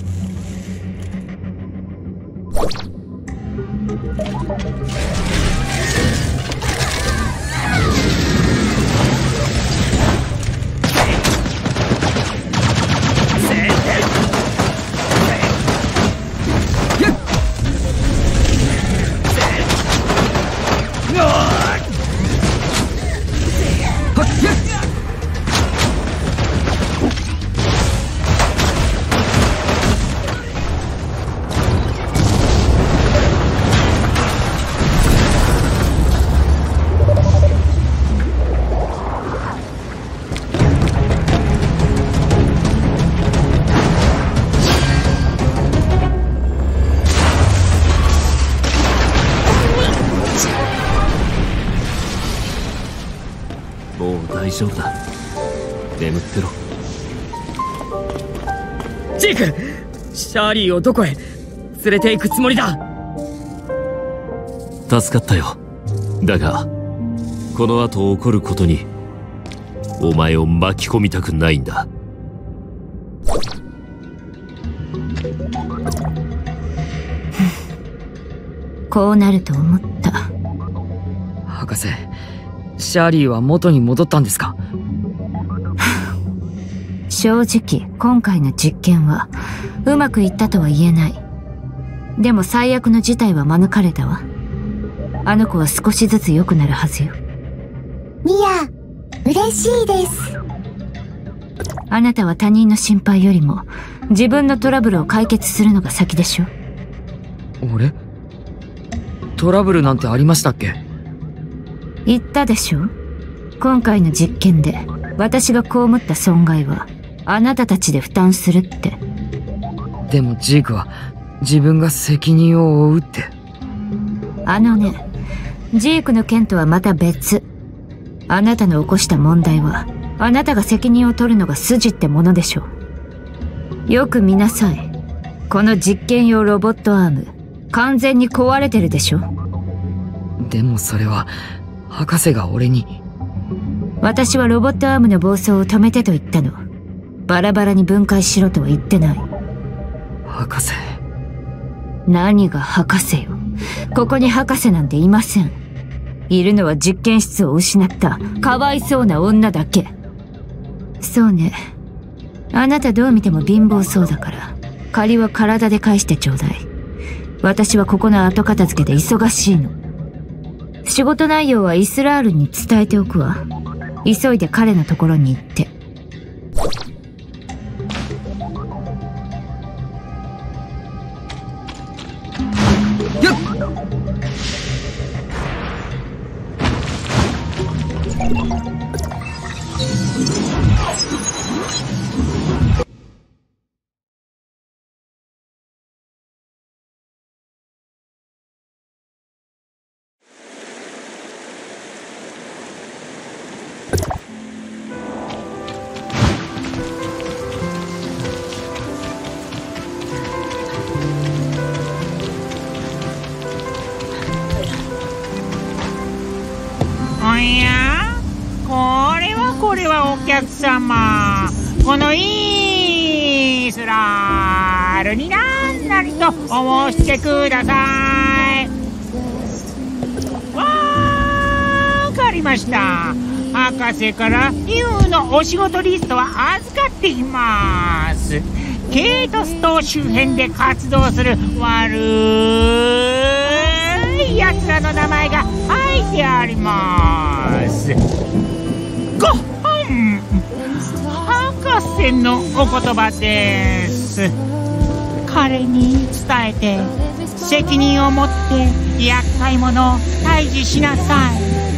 大丈夫だ。眠ってろ。 ジーク、シャーリーをどこへ連れて行くつもりだ。 助かったよ。だがこの後起こることにお前を巻き込みたくないんだ。 こうなると思った。 博士、シャーリーは元に戻ったんですか？ 正直今回の実験はうまくいったとは言えない。でも最悪の事態は免れたわ。あの子は少しずつ良くなるはずよ。 ミア、嬉しいです。 あなたは他人の心配よりも自分のトラブルを解決するのが先でしょ。 俺？トラブルなんてありましたっけ？ 言ったでしょ。今回の実験で私が被った損害はあなたたちで負担するって。 でもジークは自分が責任を負うって。 あのね、ジークの件とはまた別。あなたの起こした問題はあなたが責任を取るのが筋ってものでしょう。よく見なさい。この実験用ロボットアーム完全に壊れてるでしょ。 でもそれは博士が俺に。 私はロボットアームの暴走を止めてと言ったの。バラバラに分解しろとは言ってない。 博士。 何が博士よ。ここに博士なんていません。いるのは実験室を失ったかわいそうな女だけ。そうね。あなたどう見ても貧乏そうだから借りは体で返してちょうだい。私はここの後片付けで忙しいの。仕事内容はイスラールに伝えておくわ。急いで彼のところに行って。 よっ！ これはお客様、このイスラールに何なりとお申し付けください。わかりました。博士からユウのお仕事リストは預かっています。ケイトス島周辺で活動する悪い奴らの名前が書いてあります。ごっはん、博士のお言葉です。彼に伝えて責任を持って厄介者を退治しなさい。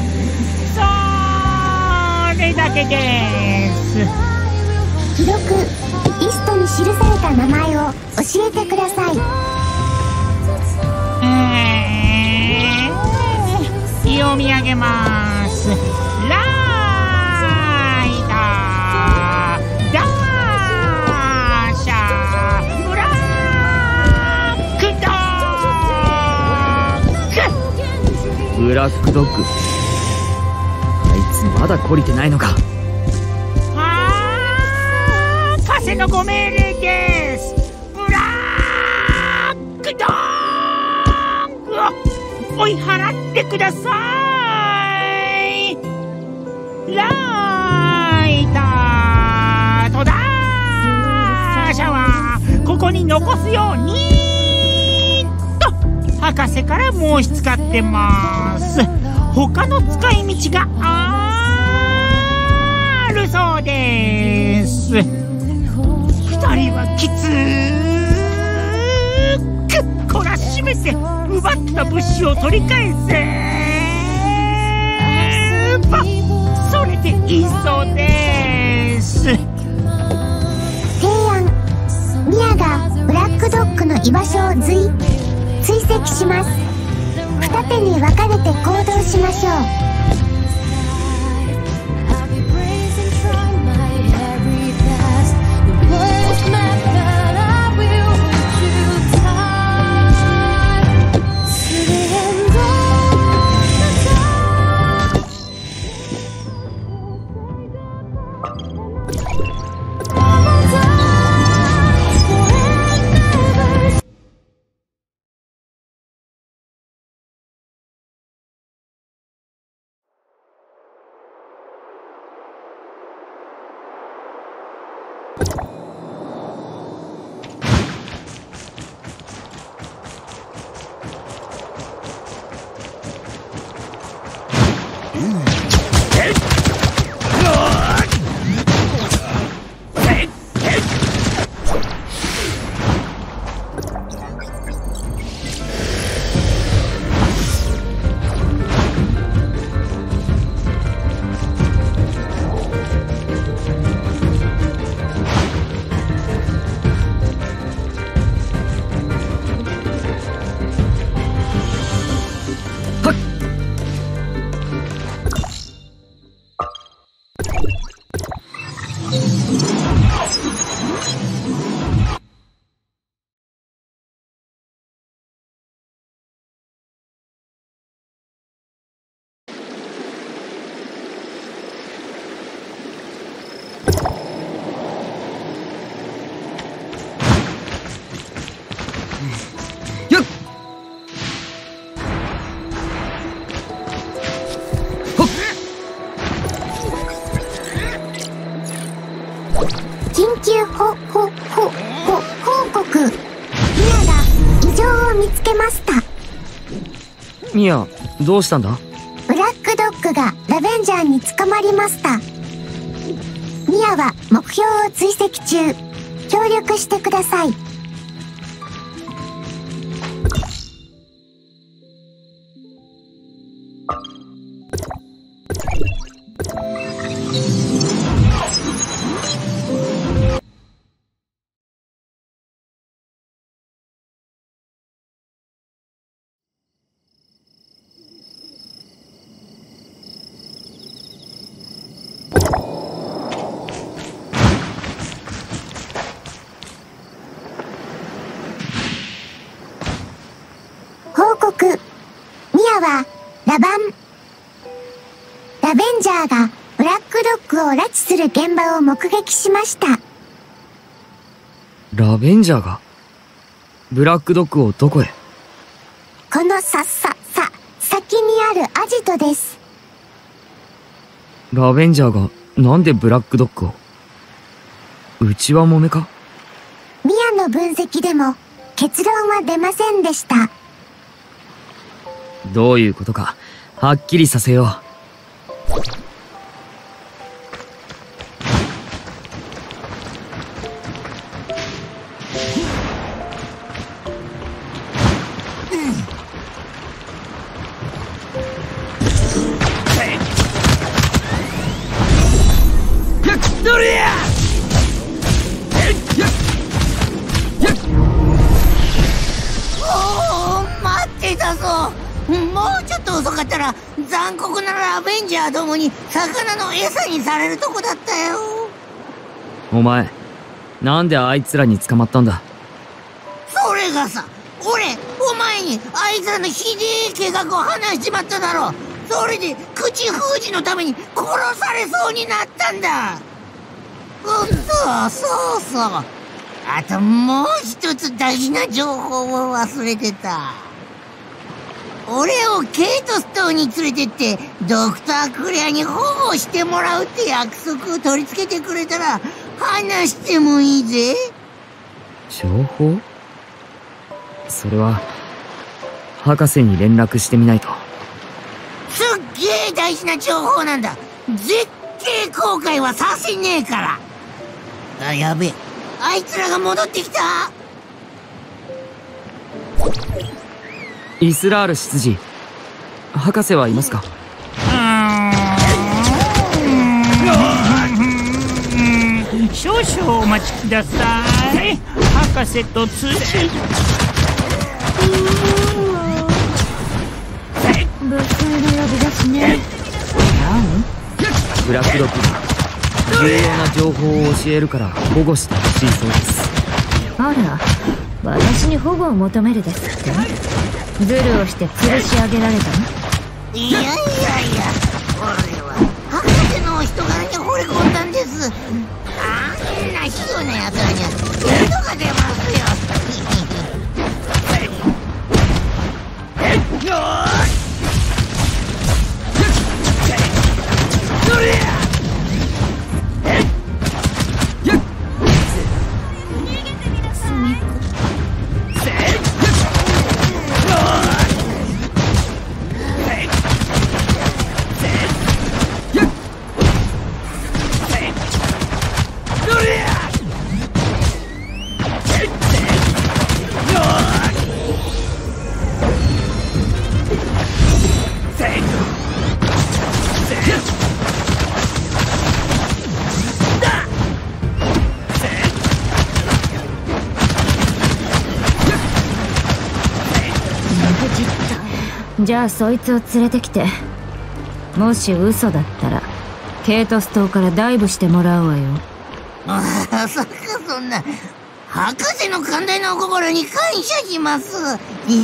それだけです。 記録リストに記された名前を教えてください。 読み上げます。ライターダッブラックドッグ。あいつまだ懲りてないのか。 博士のご命令です。ブラックドッグを追い払ってください。ライターとダーシャはここに残すようにと博士から申し付かってます。他の使い道があるそうです。二人はきつーく懲らしめて奪った物資を取り返せばそれでいいそうです。 提案。ミアがブラックドッグの居場所を追跡します。二手に分かれて行動しましょう。緊急報告。ミアが異常を見つけました。 ミア、どうしたんだ？ ブラックドッグがラベンジャーに捕まりました。ミアは目標を追跡中。協力してください。報告。ミアはラベンジャーがブラックドッグを拉致する現場を目撃しました。 ラベンジャーがブラックドッグをどこへ？ この先にあるアジトです。 ラベンジャーがなんでブラックドッグを？うちはもめか？ ミアの分析でも結論は出ませんでした。 どういうことかはっきりさせよう。 もうちょっと遅かったら残酷なラベンジャーどもに魚の餌にされるとこだったよ。 お前なんであいつらに捕まったんだ？ それがさ、 俺、お前にあいつらのひでえ計画を話しちまっただろ。それで口封じのために殺されそうになったんだ。そうそう。あともう一つ大事な情報を忘れてた。俺をケイトス島に連れてってドクタークレアに保護してもらうって約束を取り付けてくれたら話してもいいぜ。 情報？それは博士に連絡してみないと。 すっげえ大事な情報なんだ。絶対後悔はさせねえから。あ、やべえ、あいつらが戻ってきた。 イスラール執事、博士はいますか？ 少々お待ちください。博士と通信。 無数の呼び出しね。 ブラックドッグが重要な情報を教えるから保護してほしいそうです。 あら、私に保護を求めるですって？ズルをして吊るし上げられたの？ いや、俺は博士のお人柄に惚れ込んだんです。あんな卑怯な奴らには手が出ますよ。 じゃあそいつを連れてきて、もし嘘だったらケイトス島からダイブしてもらうわよ。 まさかそんな。博士の寛大なお心に感謝します。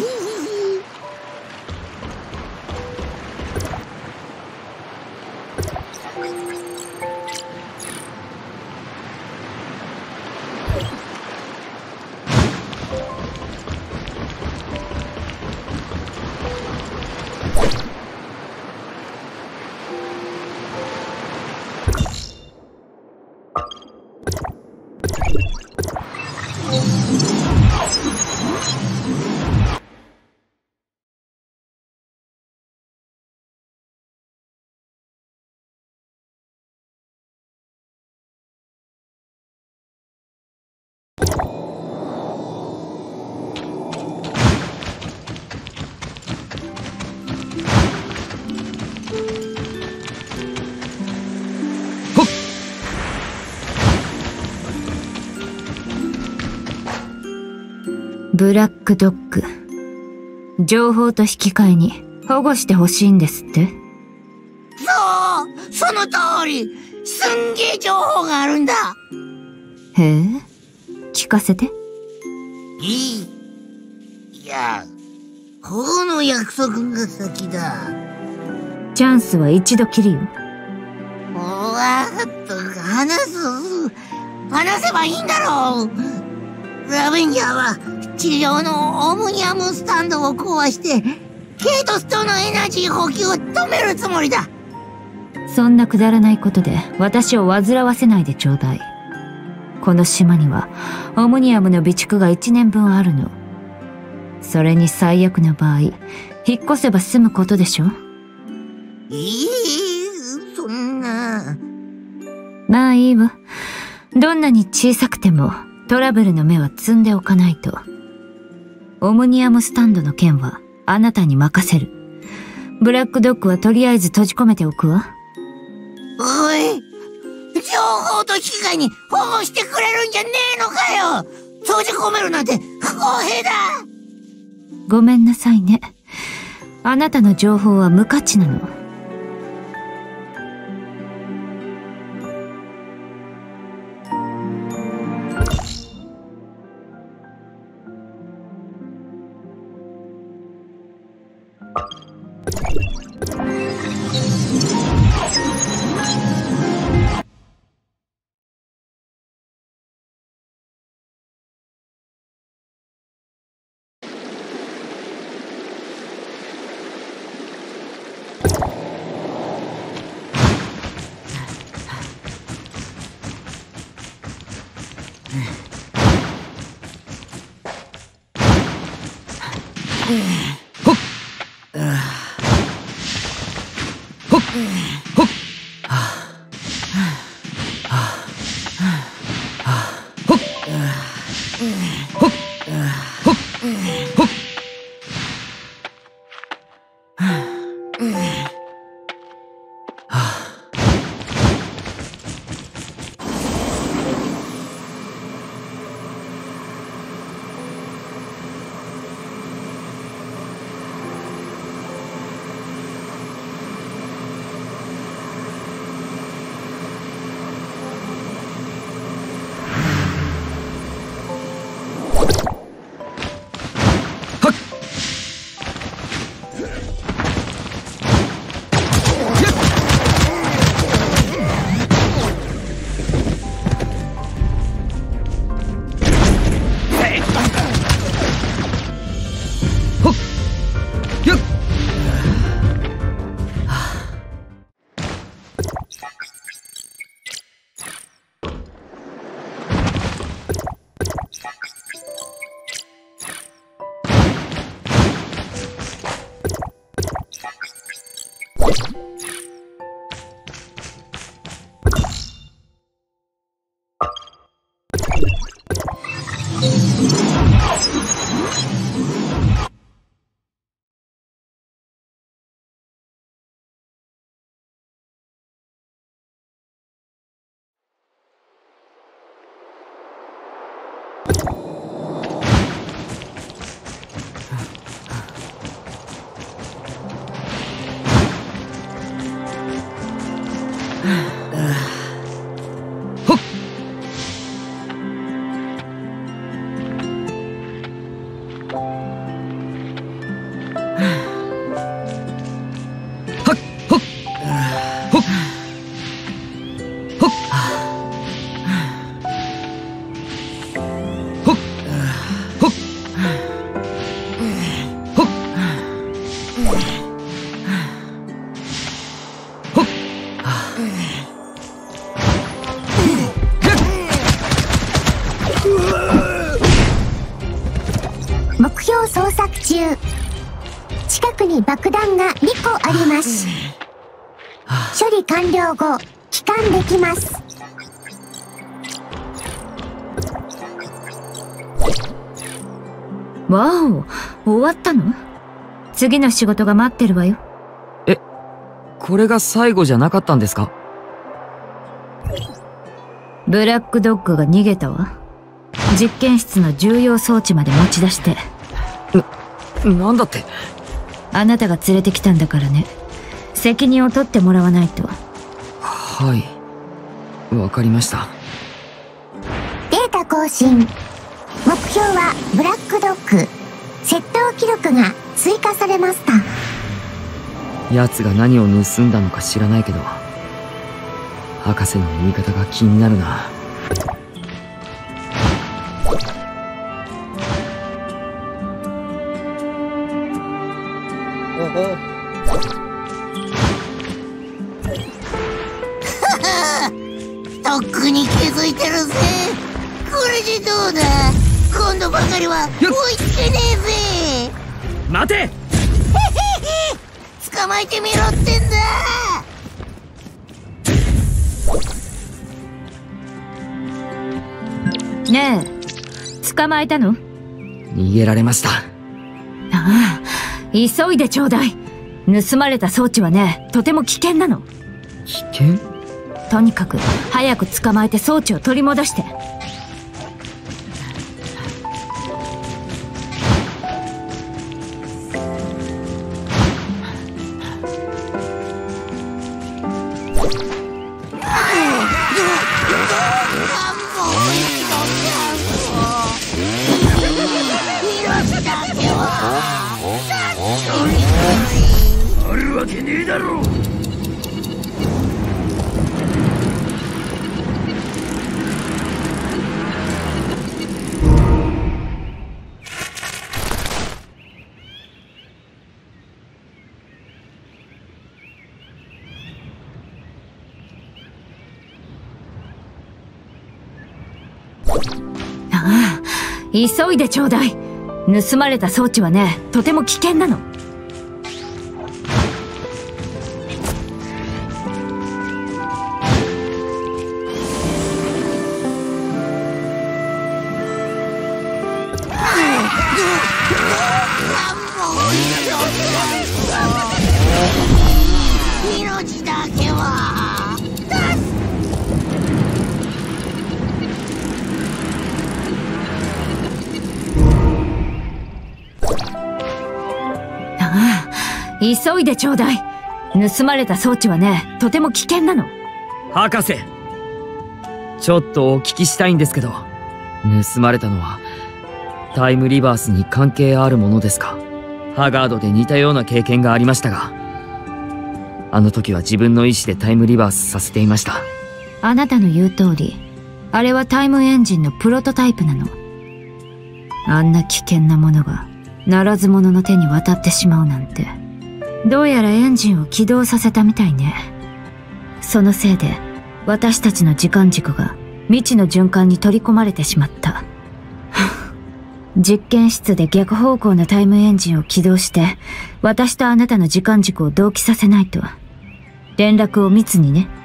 ブラックドッグ、情報と引き換えに保護してほしいんですって？ その通り。すんげえ情報があるんだ。 へえ、聞かせて。 いや、保護の約束が先だ。 チャンスは一度きりよ。 わーっと話せばいいんだろう。ラベンジャーは治療のオムニアムスタンドを壊してケイトス島のエナジー補給を止めるつもりだ。 そんなくだらないことで私を煩わせないでちょうだい。この島にはオムニアムの備蓄が1年分あるの。それに最悪の場合引っ越せば済むことでしょ。 そんな。 まあいいわ。どんなに小さくてもトラブルの芽は摘んでおかないと。オムニアムスタンドの件はあなたに任せる。ブラックドッグはとりあえず閉じ込めておくわ。 おい、情報と引き換えに保護してくれるんじゃねえのかよ。閉じ込めるなんて不公平だ。 ごめんなさいね。あなたの情報は無価値なの。 目標捜索中。近くに爆弾が2個あります。処理完了後、帰還できます。 わお、終わったの？次の仕事が待ってるわよ。 え、これが最後じゃなかったんですか？ ブラックドッグが逃げたわ。実験室の重要装置まで持ち出して。 なんだって？ あなたが連れてきたんだからね。責任を取ってもらわないと。 はい、わかりました。 データ更新。目標はブラックドッグ。窃盗記録が追加されました。 奴が何を盗んだのか知らないけど、博士の言い方が気になるな。 とっくに気づいてるぜ。これでどうだ。今度ばかりは追いつけねえぜ。 待て。 捕まえてみろってんだ。 ねえ、捕まえたの？ 逃げられました。 ああ、急いでちょうだい。盗まれた装置はね、とても危険なの。 危険？ とにかく早く捕まえて装置を取り戻して。 あれけねえだろ。 ああ、急いでちょうだい。盗まれた装置はね、とても危険なの。 命だけはああ、急いでちょうだい。盗まれた装置はね、とても危険なの。 博士、ちょっとお聞きしたいんですけど、盗まれたのはタイムリバースに関係あるものですか？ハガードで似たような経験がありましたが、あの時は自分の意思でタイムリバースさせていました。 あなたの言う通り、あれはタイムエンジンのプロトタイプなの。あんな危険なものがならず者の手に渡ってしまうなんて。どうやらエンジンを起動させたみたいね。そのせいで私たちの時間軸が未知の循環に取り込まれてしまった。実験室で逆方向のタイムエンジンを起動して私とあなたの時間軸を同期させないと。連絡を密にね。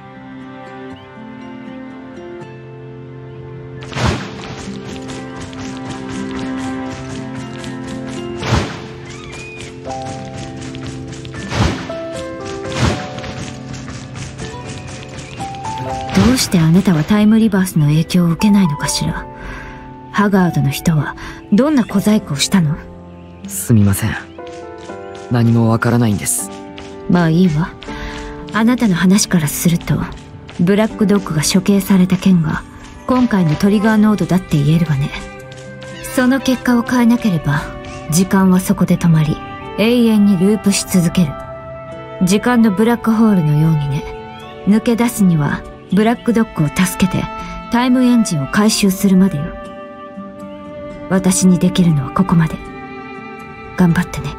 どうしてあなたはタイムリバースの影響を受けないのかしら。ハガードの人はどんな小細工をしたの？ すみません。何もわからないんです。 まあいいわ。あなたの話からすると、ブラックドッグが処刑された件が今回のトリガーノードだって言えるわね。その結果を変えなければ、時間はそこで止まり、永遠にループし続ける。時間のブラックホールのようにね。抜け出すには、ブラックドッグを助けて、タイムエンジンを回収するまでよ。私にできるのはここまで。頑張ってね。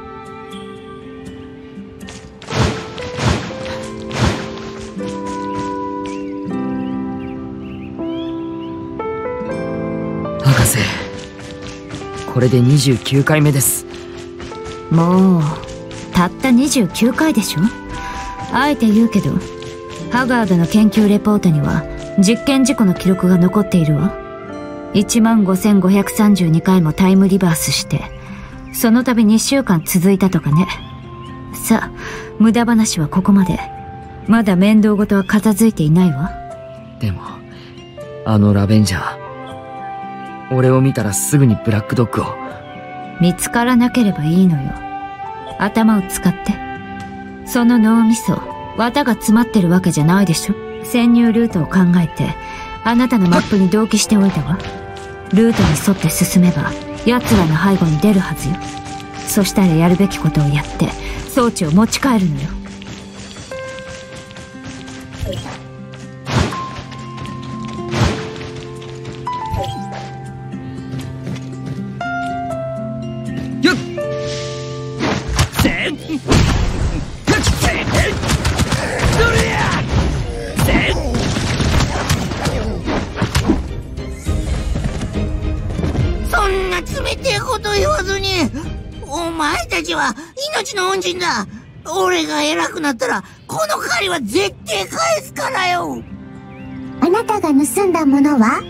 博士、これで29回目です。 もうたった29回でしょ。あえて言うけど、ハガードの研究レポートには実験事故の記録が残っているわ。15,532 回もタイムリバースして、その度2週間続いたとかね。さあ、無駄話はここまで。まだ面倒事は片付いていないわ。 でも、あのラベンジャー、俺を見たらすぐにブラックドッグを。 見つからなければいいのよ。頭を使って。その脳みそ、綿が詰まってるわけじゃないでしょ。潜入ルートを考えて、あなたのマップに同期しておいたわ。ルートに沿って進めば、奴らの背後に出るはずよ。そしたらやるべきことをやって、装置を持ち帰るのよ。 そんな冷てえこと言わずに、お前たちは命の恩人だ。俺が偉くなったらこの借りは絶対返すからよ。 あなたが盗んだものは？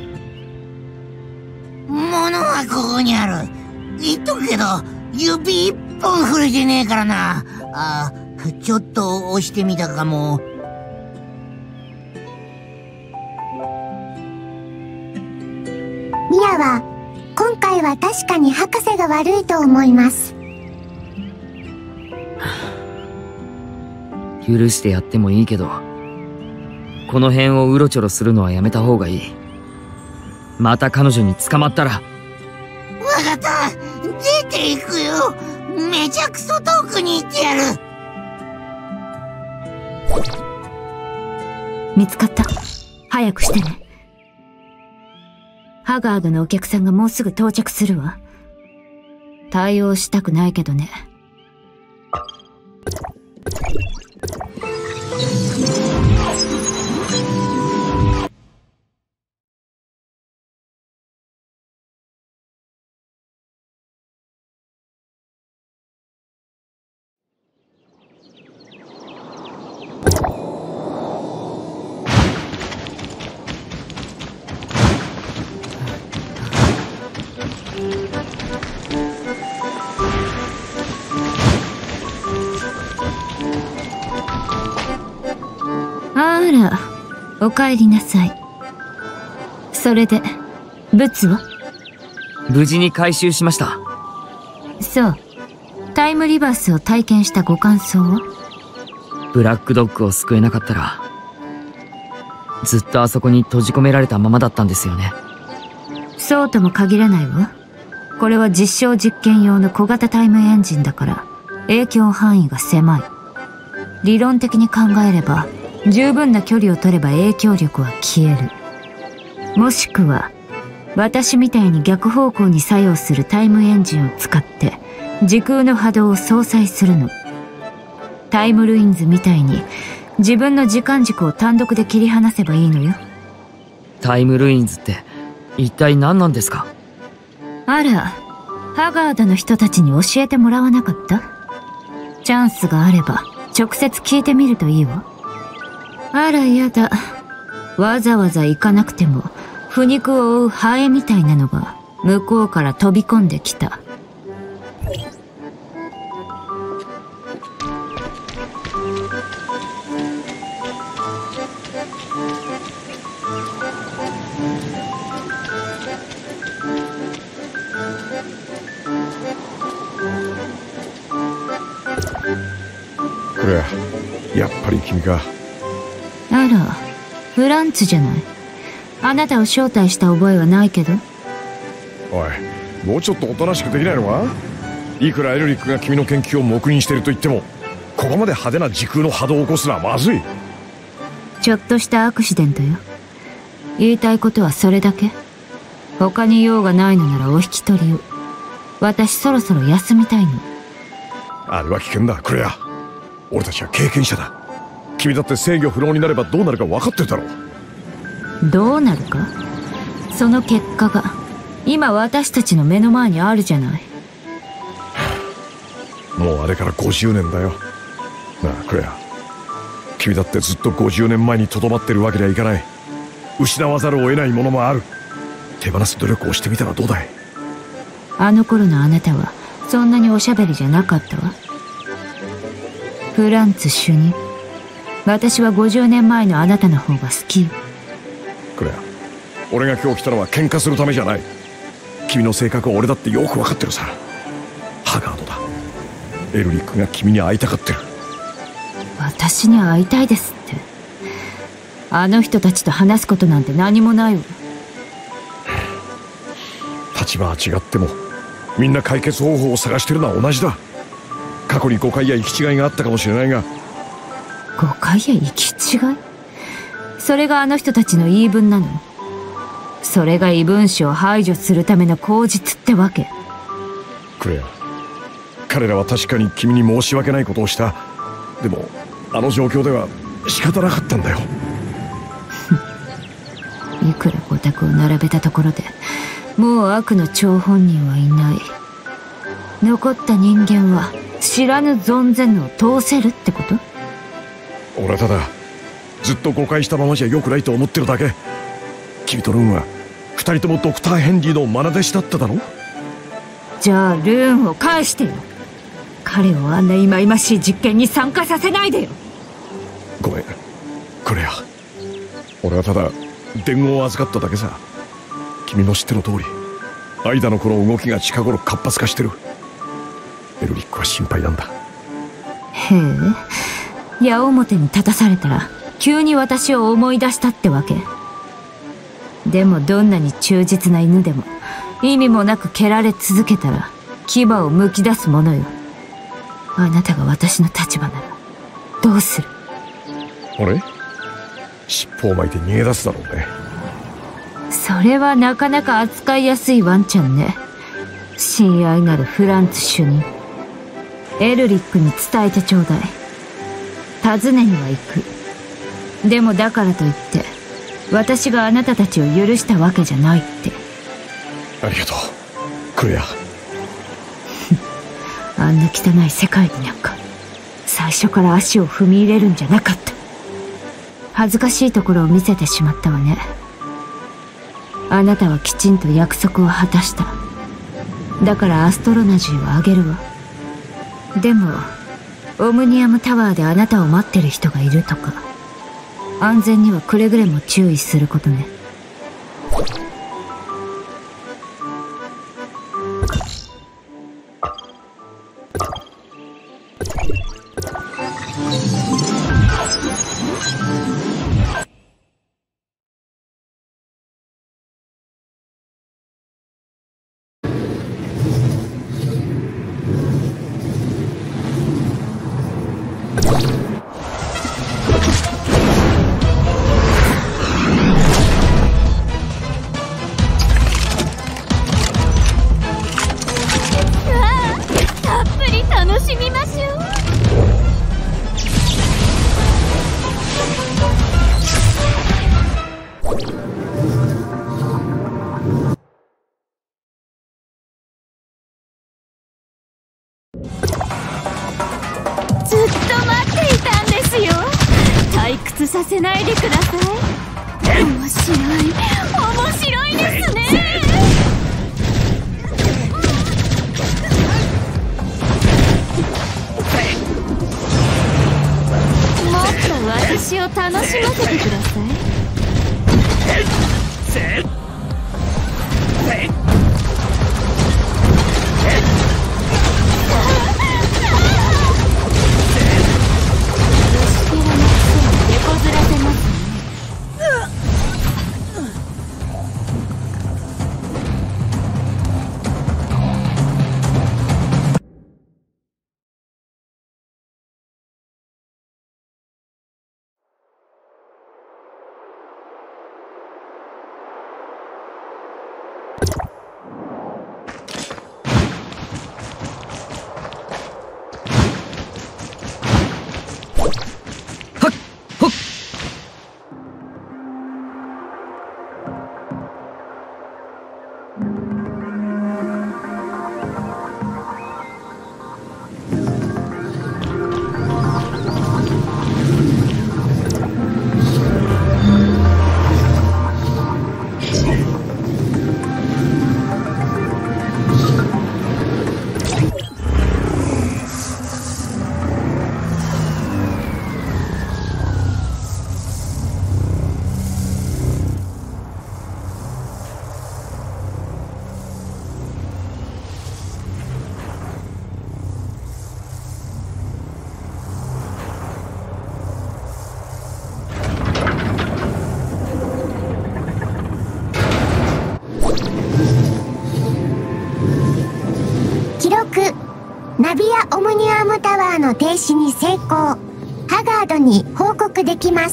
物はここにある。言っとくけど指一本触れてねえからな。あ、ちょっと押してみたかも。 ミアは今回は確かに博士が悪いと思います。 許してやってもいいけど、この辺をうろちょろするのはやめた方がいい。また彼女に捕まったら。 わかった。出ていくよ。めちゃくそ遠くに行ってやる。 見つかった。早くしてね。ハガードのお客さんがもうすぐ到着するわ。対応したくないけどね。あら、お帰りなさい。それで、ブツは？ 無事に回収しました。 そう。タイムリバースを体験したご感想は？ ブラックドッグを救えなかったら、ずっとあそこに閉じ込められたままだったんですよね。 そうとも限らないわ。これは実証実験用の小型タイムエンジンだから、影響範囲が狭い。理論的に考えれば、十分な距離を取れば影響力は消える。もしくは、私みたいに逆方向に作用するタイムエンジンを使って、時空の波動を相殺するの。タイムルインズみたいに、自分の時間軸を単独で切り離せばいいのよ。 タイムルインズって、一体何なんですか？ あら、ハガードの人たちに教えてもらわなかった？チャンスがあれば、直接聞いてみるといいわ。あらやだ。わざわざ行かなくても、腐肉を追うハエみたいなのが、向こうから飛び込んできた。 これ、やっぱり君か。 あら、フランツじゃない。あなたを招待した覚えはないけど。 おい、もうちょっとおとなしくできないのか？いくらエルリックが君の研究を黙認してると言っても、ここまで派手な時空の波動を起こすのはまずい。 ちょっとしたアクシデントよ。言いたいことはそれだけ？他に用がないのならお引き取りを。私そろそろ休みたいの。 あれは危険だ、クレア。俺たちは経験者だ。君だって制御不能になればどうなるか分かってるだろう。 どうなるか？その結果が今私たちの目の前にあるじゃない。 もうあれから50年だよ。なあクレア、君だってずっと50年前にとどまってるわけにはいかない。失わざるを得ないものもある。手放す努力をしてみたらどうだい？ あの頃のあなたはそんなにおしゃべりじゃなかったわ。フランツ主任、私は50年前のあなたの方が好きよ。 クレア、俺が今日来たのは喧嘩するためじゃない。君の性格は俺だってよく分かってるさ。ハガードだ。エルリックが君に会いたがってる。 私に会いたいですって。あの人たちと話すことなんて何もないわ。 立場は違ってもみんな解決方法を探してるのは同じだ。過去に誤解や行き違いがあったかもしれないが。 誤解や行き違い？それがあの人たちの言い分なの？それが異分子を排除するための口実ってわけ？ クレア、彼らは確かに君に申し訳ないことをした。でもあの状況では仕方なかったんだよ。 いくらオタクを並べたところでもう悪の張本人はいない。残った人間は知らぬ存ぜぬを通せるってこと？ 俺はただずっと誤解したままじゃ良くないと思ってるだけ。君とルーンは二人ともドクター・ヘンリーの愛弟子だっただろ。 じゃあルーンを返してよ。彼をあんな忌々しい実験に参加させないでよ。 ごめんクレア、俺はただ伝言を預かっただけさ。君も知っての通りアイダのこの動きが近頃活発化してる。エルリックは心配なんだ。 へえ、矢面に立たされたら急に私を思い出したってわけ？でもどんなに忠実な犬でも意味もなく蹴られ続けたら牙をむき出すものよ。あなたが私の立場ならどうする？ 俺？ 尻尾を巻いて逃げ出すだろうね。 それはなかなか扱いやすいワンちゃんね。親愛なるフランツ主任、エルリックに伝えてちょうだい。訪ねには行く。でもだからといって私があなたたちを許したわけじゃないって。 ありがとうクレア。 あんな汚い世界になんか最初から足を踏み入れるんじゃなかった。恥ずかしいところを見せてしまったわね。あなたはきちんと約束を果たした。だからアストロナジーをあげるわ。でもオムニアムタワーであなたを待ってる人がいるとか、安全にはくれぐれも注意することね。 させないでください。面白いですね。もっと私を楽しませてください。 ナビア・オムニアムタワーの停止に成功。ハガードに報告できます。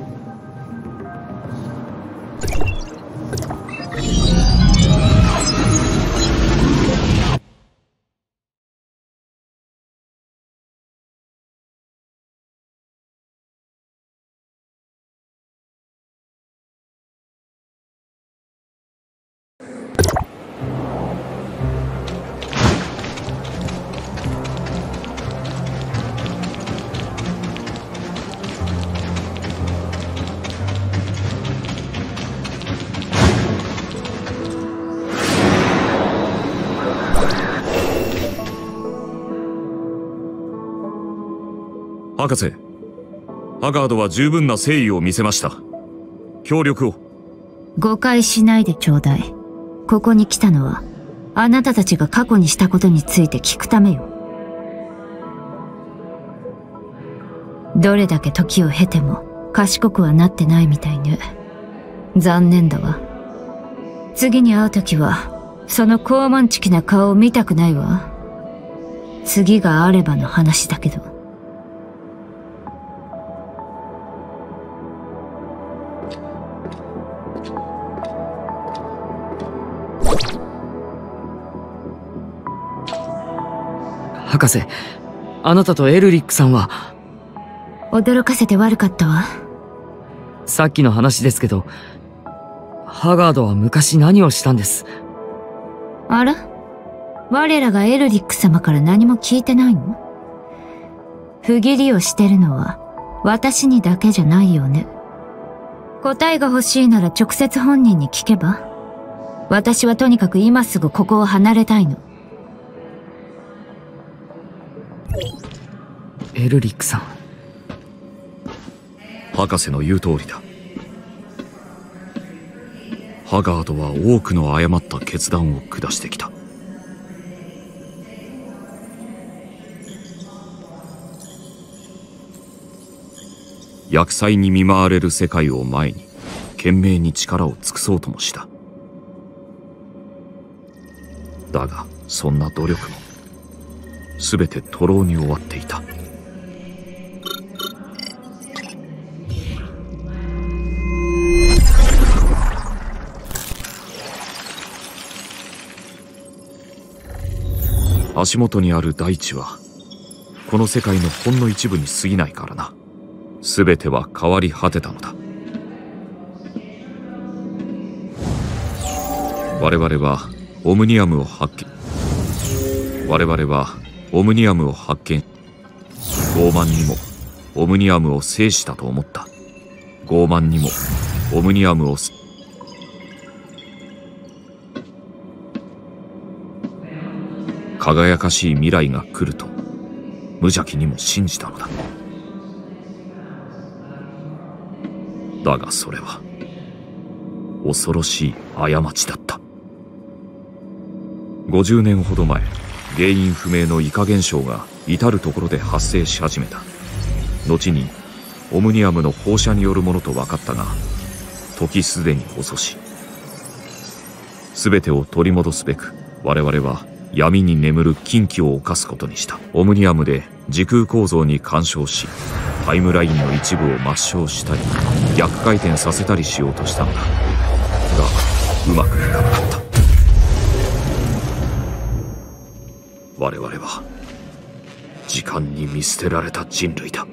博士、ハガードは十分な誠意を見せました。協力を。 誤解しないでちょうだい。ここに来たのはあなたたちが過去にしたことについて聞くためよ。どれだけ時を経ても賢くはなってないみたいね。残念だわ。次に会う時はその高慢ちきな顔を見たくないわ。次があればの話だけど。 博士、あなたとエルリックさんは。 驚かせて悪かったわ。 さっきの話ですけど、ハガードは昔何をしたんです？ あら？我らがエルリック様から何も聞いてないの？不義理をしてるのは私にだけじゃないよね。答えが欲しいなら直接本人に聞けば。私はとにかく今すぐここを離れたいの。 エルリックさん。 博士の言う通りだ。ハガードは多くの誤った決断を下してきた。厄災に見舞われる世界を前に懸命に力を尽くそうともした。だがそんな努力も全て徒労に終わっていた。足元にある大地はこの世界のほんの一部に過ぎないからな。全ては変わり果てたのだ。我々はオムニアムを発見。我々はオムニアムを発見。傲慢にもオムニアムを制したと思った。傲慢にもオムニアムを輝かしい未来が来ると無邪気にも信じたのだ。だがそれは恐ろしい過ちだった。50年ほど前、原因不明の異化現象が至る所で発生し始めた。後にオムニアムの放射によるものと分かったが、時すでに遅し。全てを取り戻すべく我々は闇に眠る禁忌を犯すことにした。オムニアムで時空構造に干渉し、タイムラインの一部を抹消したり逆回転させたりしようとしたのだ。がうまくいかなかった。我々は時間に見捨てられた人類だ。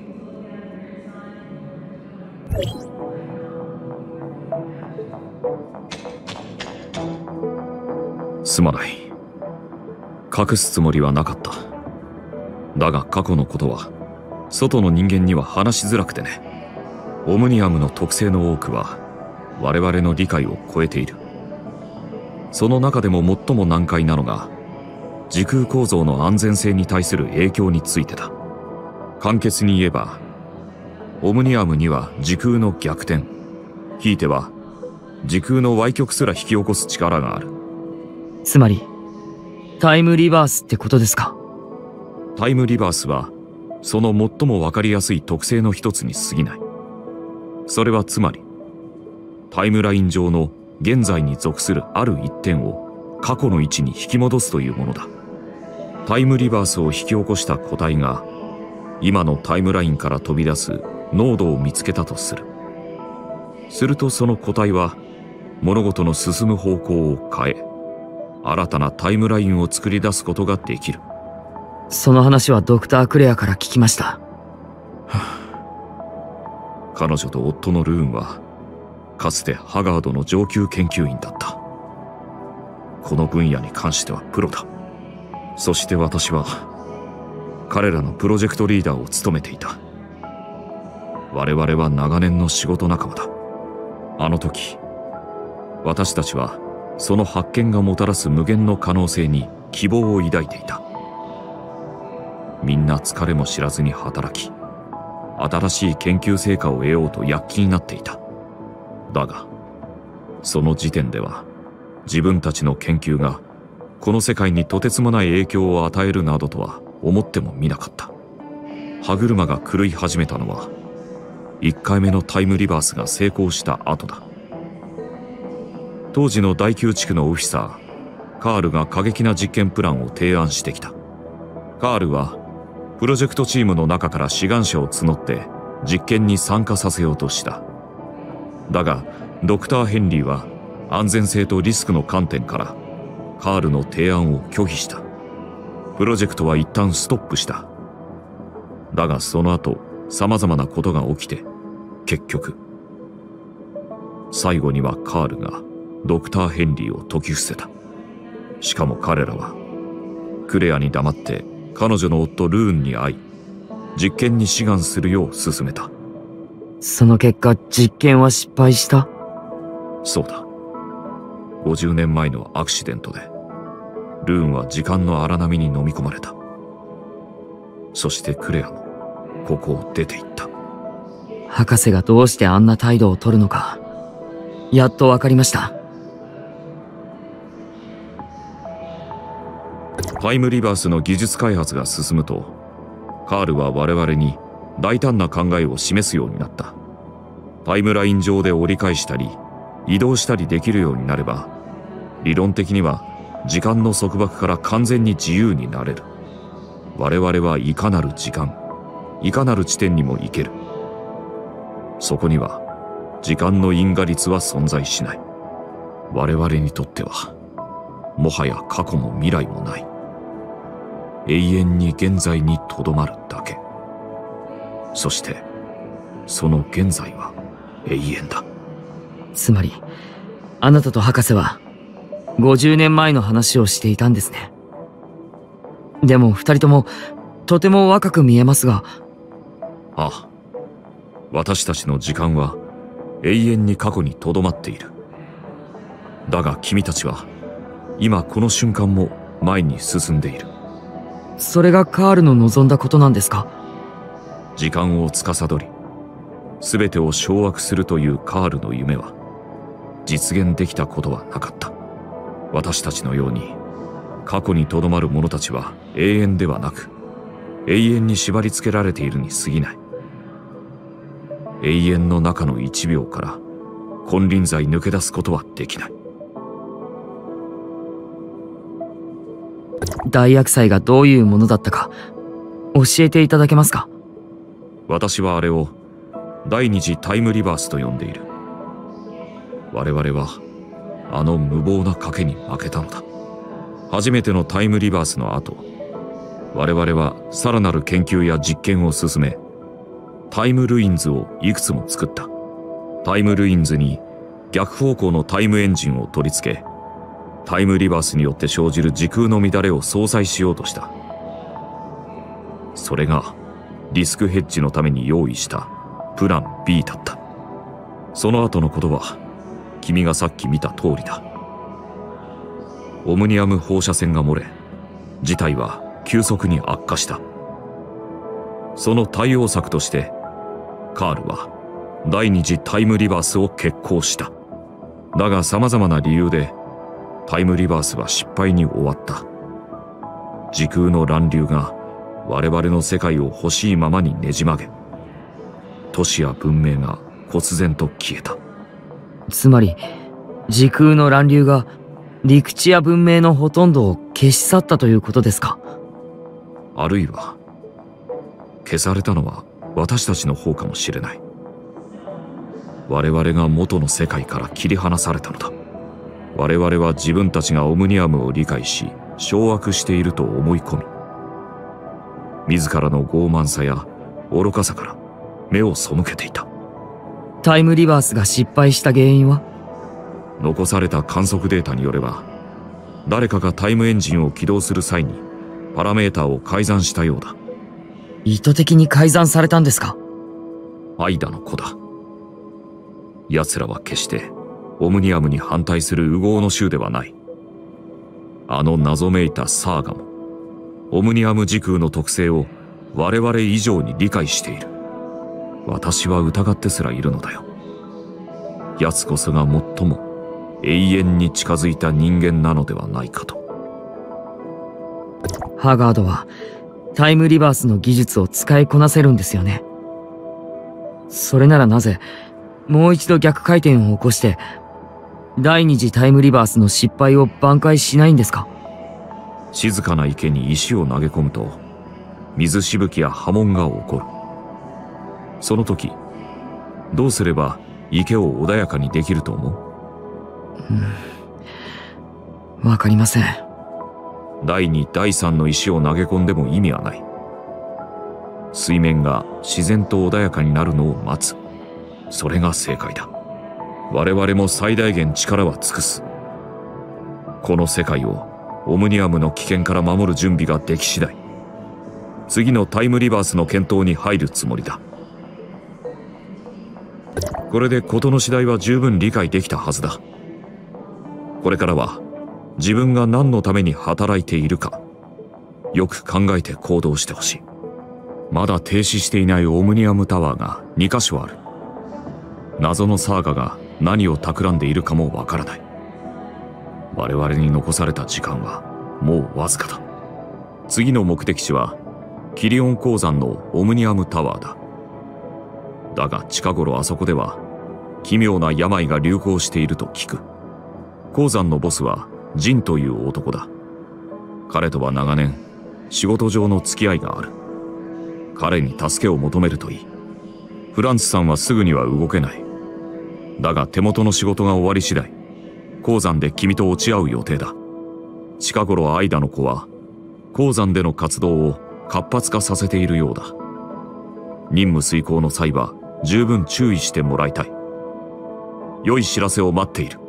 すまない。隠すつもりはなかった。だが過去のことは外の人間には話しづらくてね。オムニアムの特性の多くは我々の理解を超えている。その中でも最も難解なのが時空構造の安全性に対する影響についてだ。簡潔に言えば、オムニアムには時空の逆転、ひいては時空の歪曲すら引き起こす力がある。 つまりタイムリバースってことですか？ タイムリバースはその最も分かりやすい特性の一つに過ぎない。それはつまりタイムライン上の現在に属するある一点を過去の位置に引き戻すというものだ。タイムリバースを引き起こした個体が今のタイムラインから飛び出す濃度を見つけたとする。するとその個体は物事の進む方向を変え、新たなタイムラインを作り出すことができる。 その話はドクター・クレアから聞きました。 彼女と夫のルーンはかつてハガードの上級研究員だった。この分野に関してはプロだ。そして私は彼らのプロジェクトリーダーを務めていた。我々は長年の仕事仲間だ。あの時私たちはその発見がもたらす無限の可能性に希望を抱いていた。みんな疲れも知らずに働き、新しい研究成果を得ようと躍起になっていた。だがその時点では自分たちの研究がこの世界にとてつもない影響を与えるなどとは思ってもみなかった。歯車が狂い始めたのは1回目のタイムリバースが成功した後だ。当時の第9地区のオフィサーカールが過激な実験プランを提案してきた。カールはプロジェクトチームの中から志願者を募って実験に参加させようとした。だがドクター・ヘンリーは安全性とリスクの観点からカールの提案を拒否した。 プロジェクトは一旦ストップした。だがその後様々なことが起きて、結局最後にはカールがドクター・ヘンリーを説き伏せた。しかも彼らはクレアに黙って彼女の夫ルーンに会い、実験に志願するよう勧めた。 その結果、実験は失敗した？ そうだ。50年前のアクシデントでルーンは時間の荒波に飲み込まれた。そしてクレアもここを出て行った。 博士がどうしてあんな態度を取るのか、やっとわかりました。 タイムリバースの技術開発が進むと、カールは我々に大胆な考えを示すようになった。タイムライン上で折り返したり移動したりできるようになれば、理論的には時間の束縛から完全に自由になれる。我々はいかなる時間、いかなる地点にも行ける。そこには時間の因果律は存在しない。我々にとってはもはや過去も未来もない。永遠に現在にとどまるだけ。そしてその現在は永遠だ。 つまりあなたと博士は50年前の話をしていたんですね。でも二人ともとても若く見えますが。 ああ、私たちの時間は永遠に過去にとどまっている。だが君たちは今この瞬間も前に進んでいる。 それがカールの望んだことなんですか？ 時間を司り全てを掌握するというカールの夢は実現できたことはなかった。私たちのように過去にとどまる者たちは永遠ではなく、永遠に縛り付けられているに過ぎない。永遠の中の1秒から金輪際抜け出すことはできない。 大厄災がどういうものだったか教えていただけますか？ 私はあれを第二次タイムリバースと呼んでいる。我々はあの無謀な賭けに負けたのだ。初めてのタイムリバースの後、我々はさらなる研究や実験を進め、タイムルインズをいくつも作った。タイムルインズに逆方向のタイムエンジンを取り付け、タイムリバースによって生じる時空の乱れを相殺しようとした。それがリスクヘッジのために用意したプラン B だった。その後のことは君がさっき見た通りだ。オムニアム放射線が漏れ、事態は急速に悪化した。その対応策としてカールは第二次タイムリバースを決行した。だが様々な理由でタイムリバースは失敗に終わった。時空の乱流が我々の世界を欲しいままにねじ曲げ、都市や文明が忽然と消えた。 つまり時空の乱流が陸地や文明のほとんどを消し去ったということですか？ あるいは消されたのは私たちの方かもしれない。我々が元の世界から切り離されたのだ。我々は自分たちがオムニアムを理解し掌握していると思い込み、自らの傲慢さや愚かさから目を背けていた。 タイムリバースが失敗した原因は？ 残された観測データによれば、誰かがタイムエンジンを起動する際にパラメーターを改ざんしたようだ。 意図的に改ざんされたんですか？ アイダの子だ。奴らは決してオムニアムに反対する烏合の衆ではない。あの謎めいたサーガもオムニアム時空の特性を我々以上に理解している。私は疑ってすらいるのだよ。奴こそが最も永遠に近づいた人間なのではないかと。 ハガードはタイムリバースの技術を使いこなせるんですよね。それならなぜもう一度逆回転を起こして第二次タイムリバースの失敗を挽回しないんですか？ 静かな池に石を投げ込むと水しぶきや波紋が起こる。その時どうすれば池を穏やかにできると思う？ わかりません。 第2、第3の石を投げ込んでも意味はない。水面が自然と穏やかになるのを待つ。それが正解だ。我々も最大限力は尽くす。この世界をオムニアムの危険から守る準備ができ次第、次のタイムリバースの検討に入るつもりだ。これで事の次第は十分理解できたはずだ。これからは自分が何のために働いているか、よく考えて行動してほしい。まだ停止していないオムニアムタワーが2カ所ある。謎のサーガが何を企んでいるかもわからない。我々に残された時間はもうわずかだ。次の目的地はキリオン鉱山のオムニアムタワーだ。だが近頃あそこでは奇妙な病が流行していると聞く。鉱山のボスはジンという男だ。彼とは長年仕事上の付き合いがある。彼に助けを求めるといい。フランツさんはすぐには動けない。だが手元の仕事が終わり次第、鉱山で君と落ち合う予定だ。近頃アイダの子は鉱山での活動を活発化させているようだ。任務遂行の際は十分注意してもらいたい。良い知らせを待っている。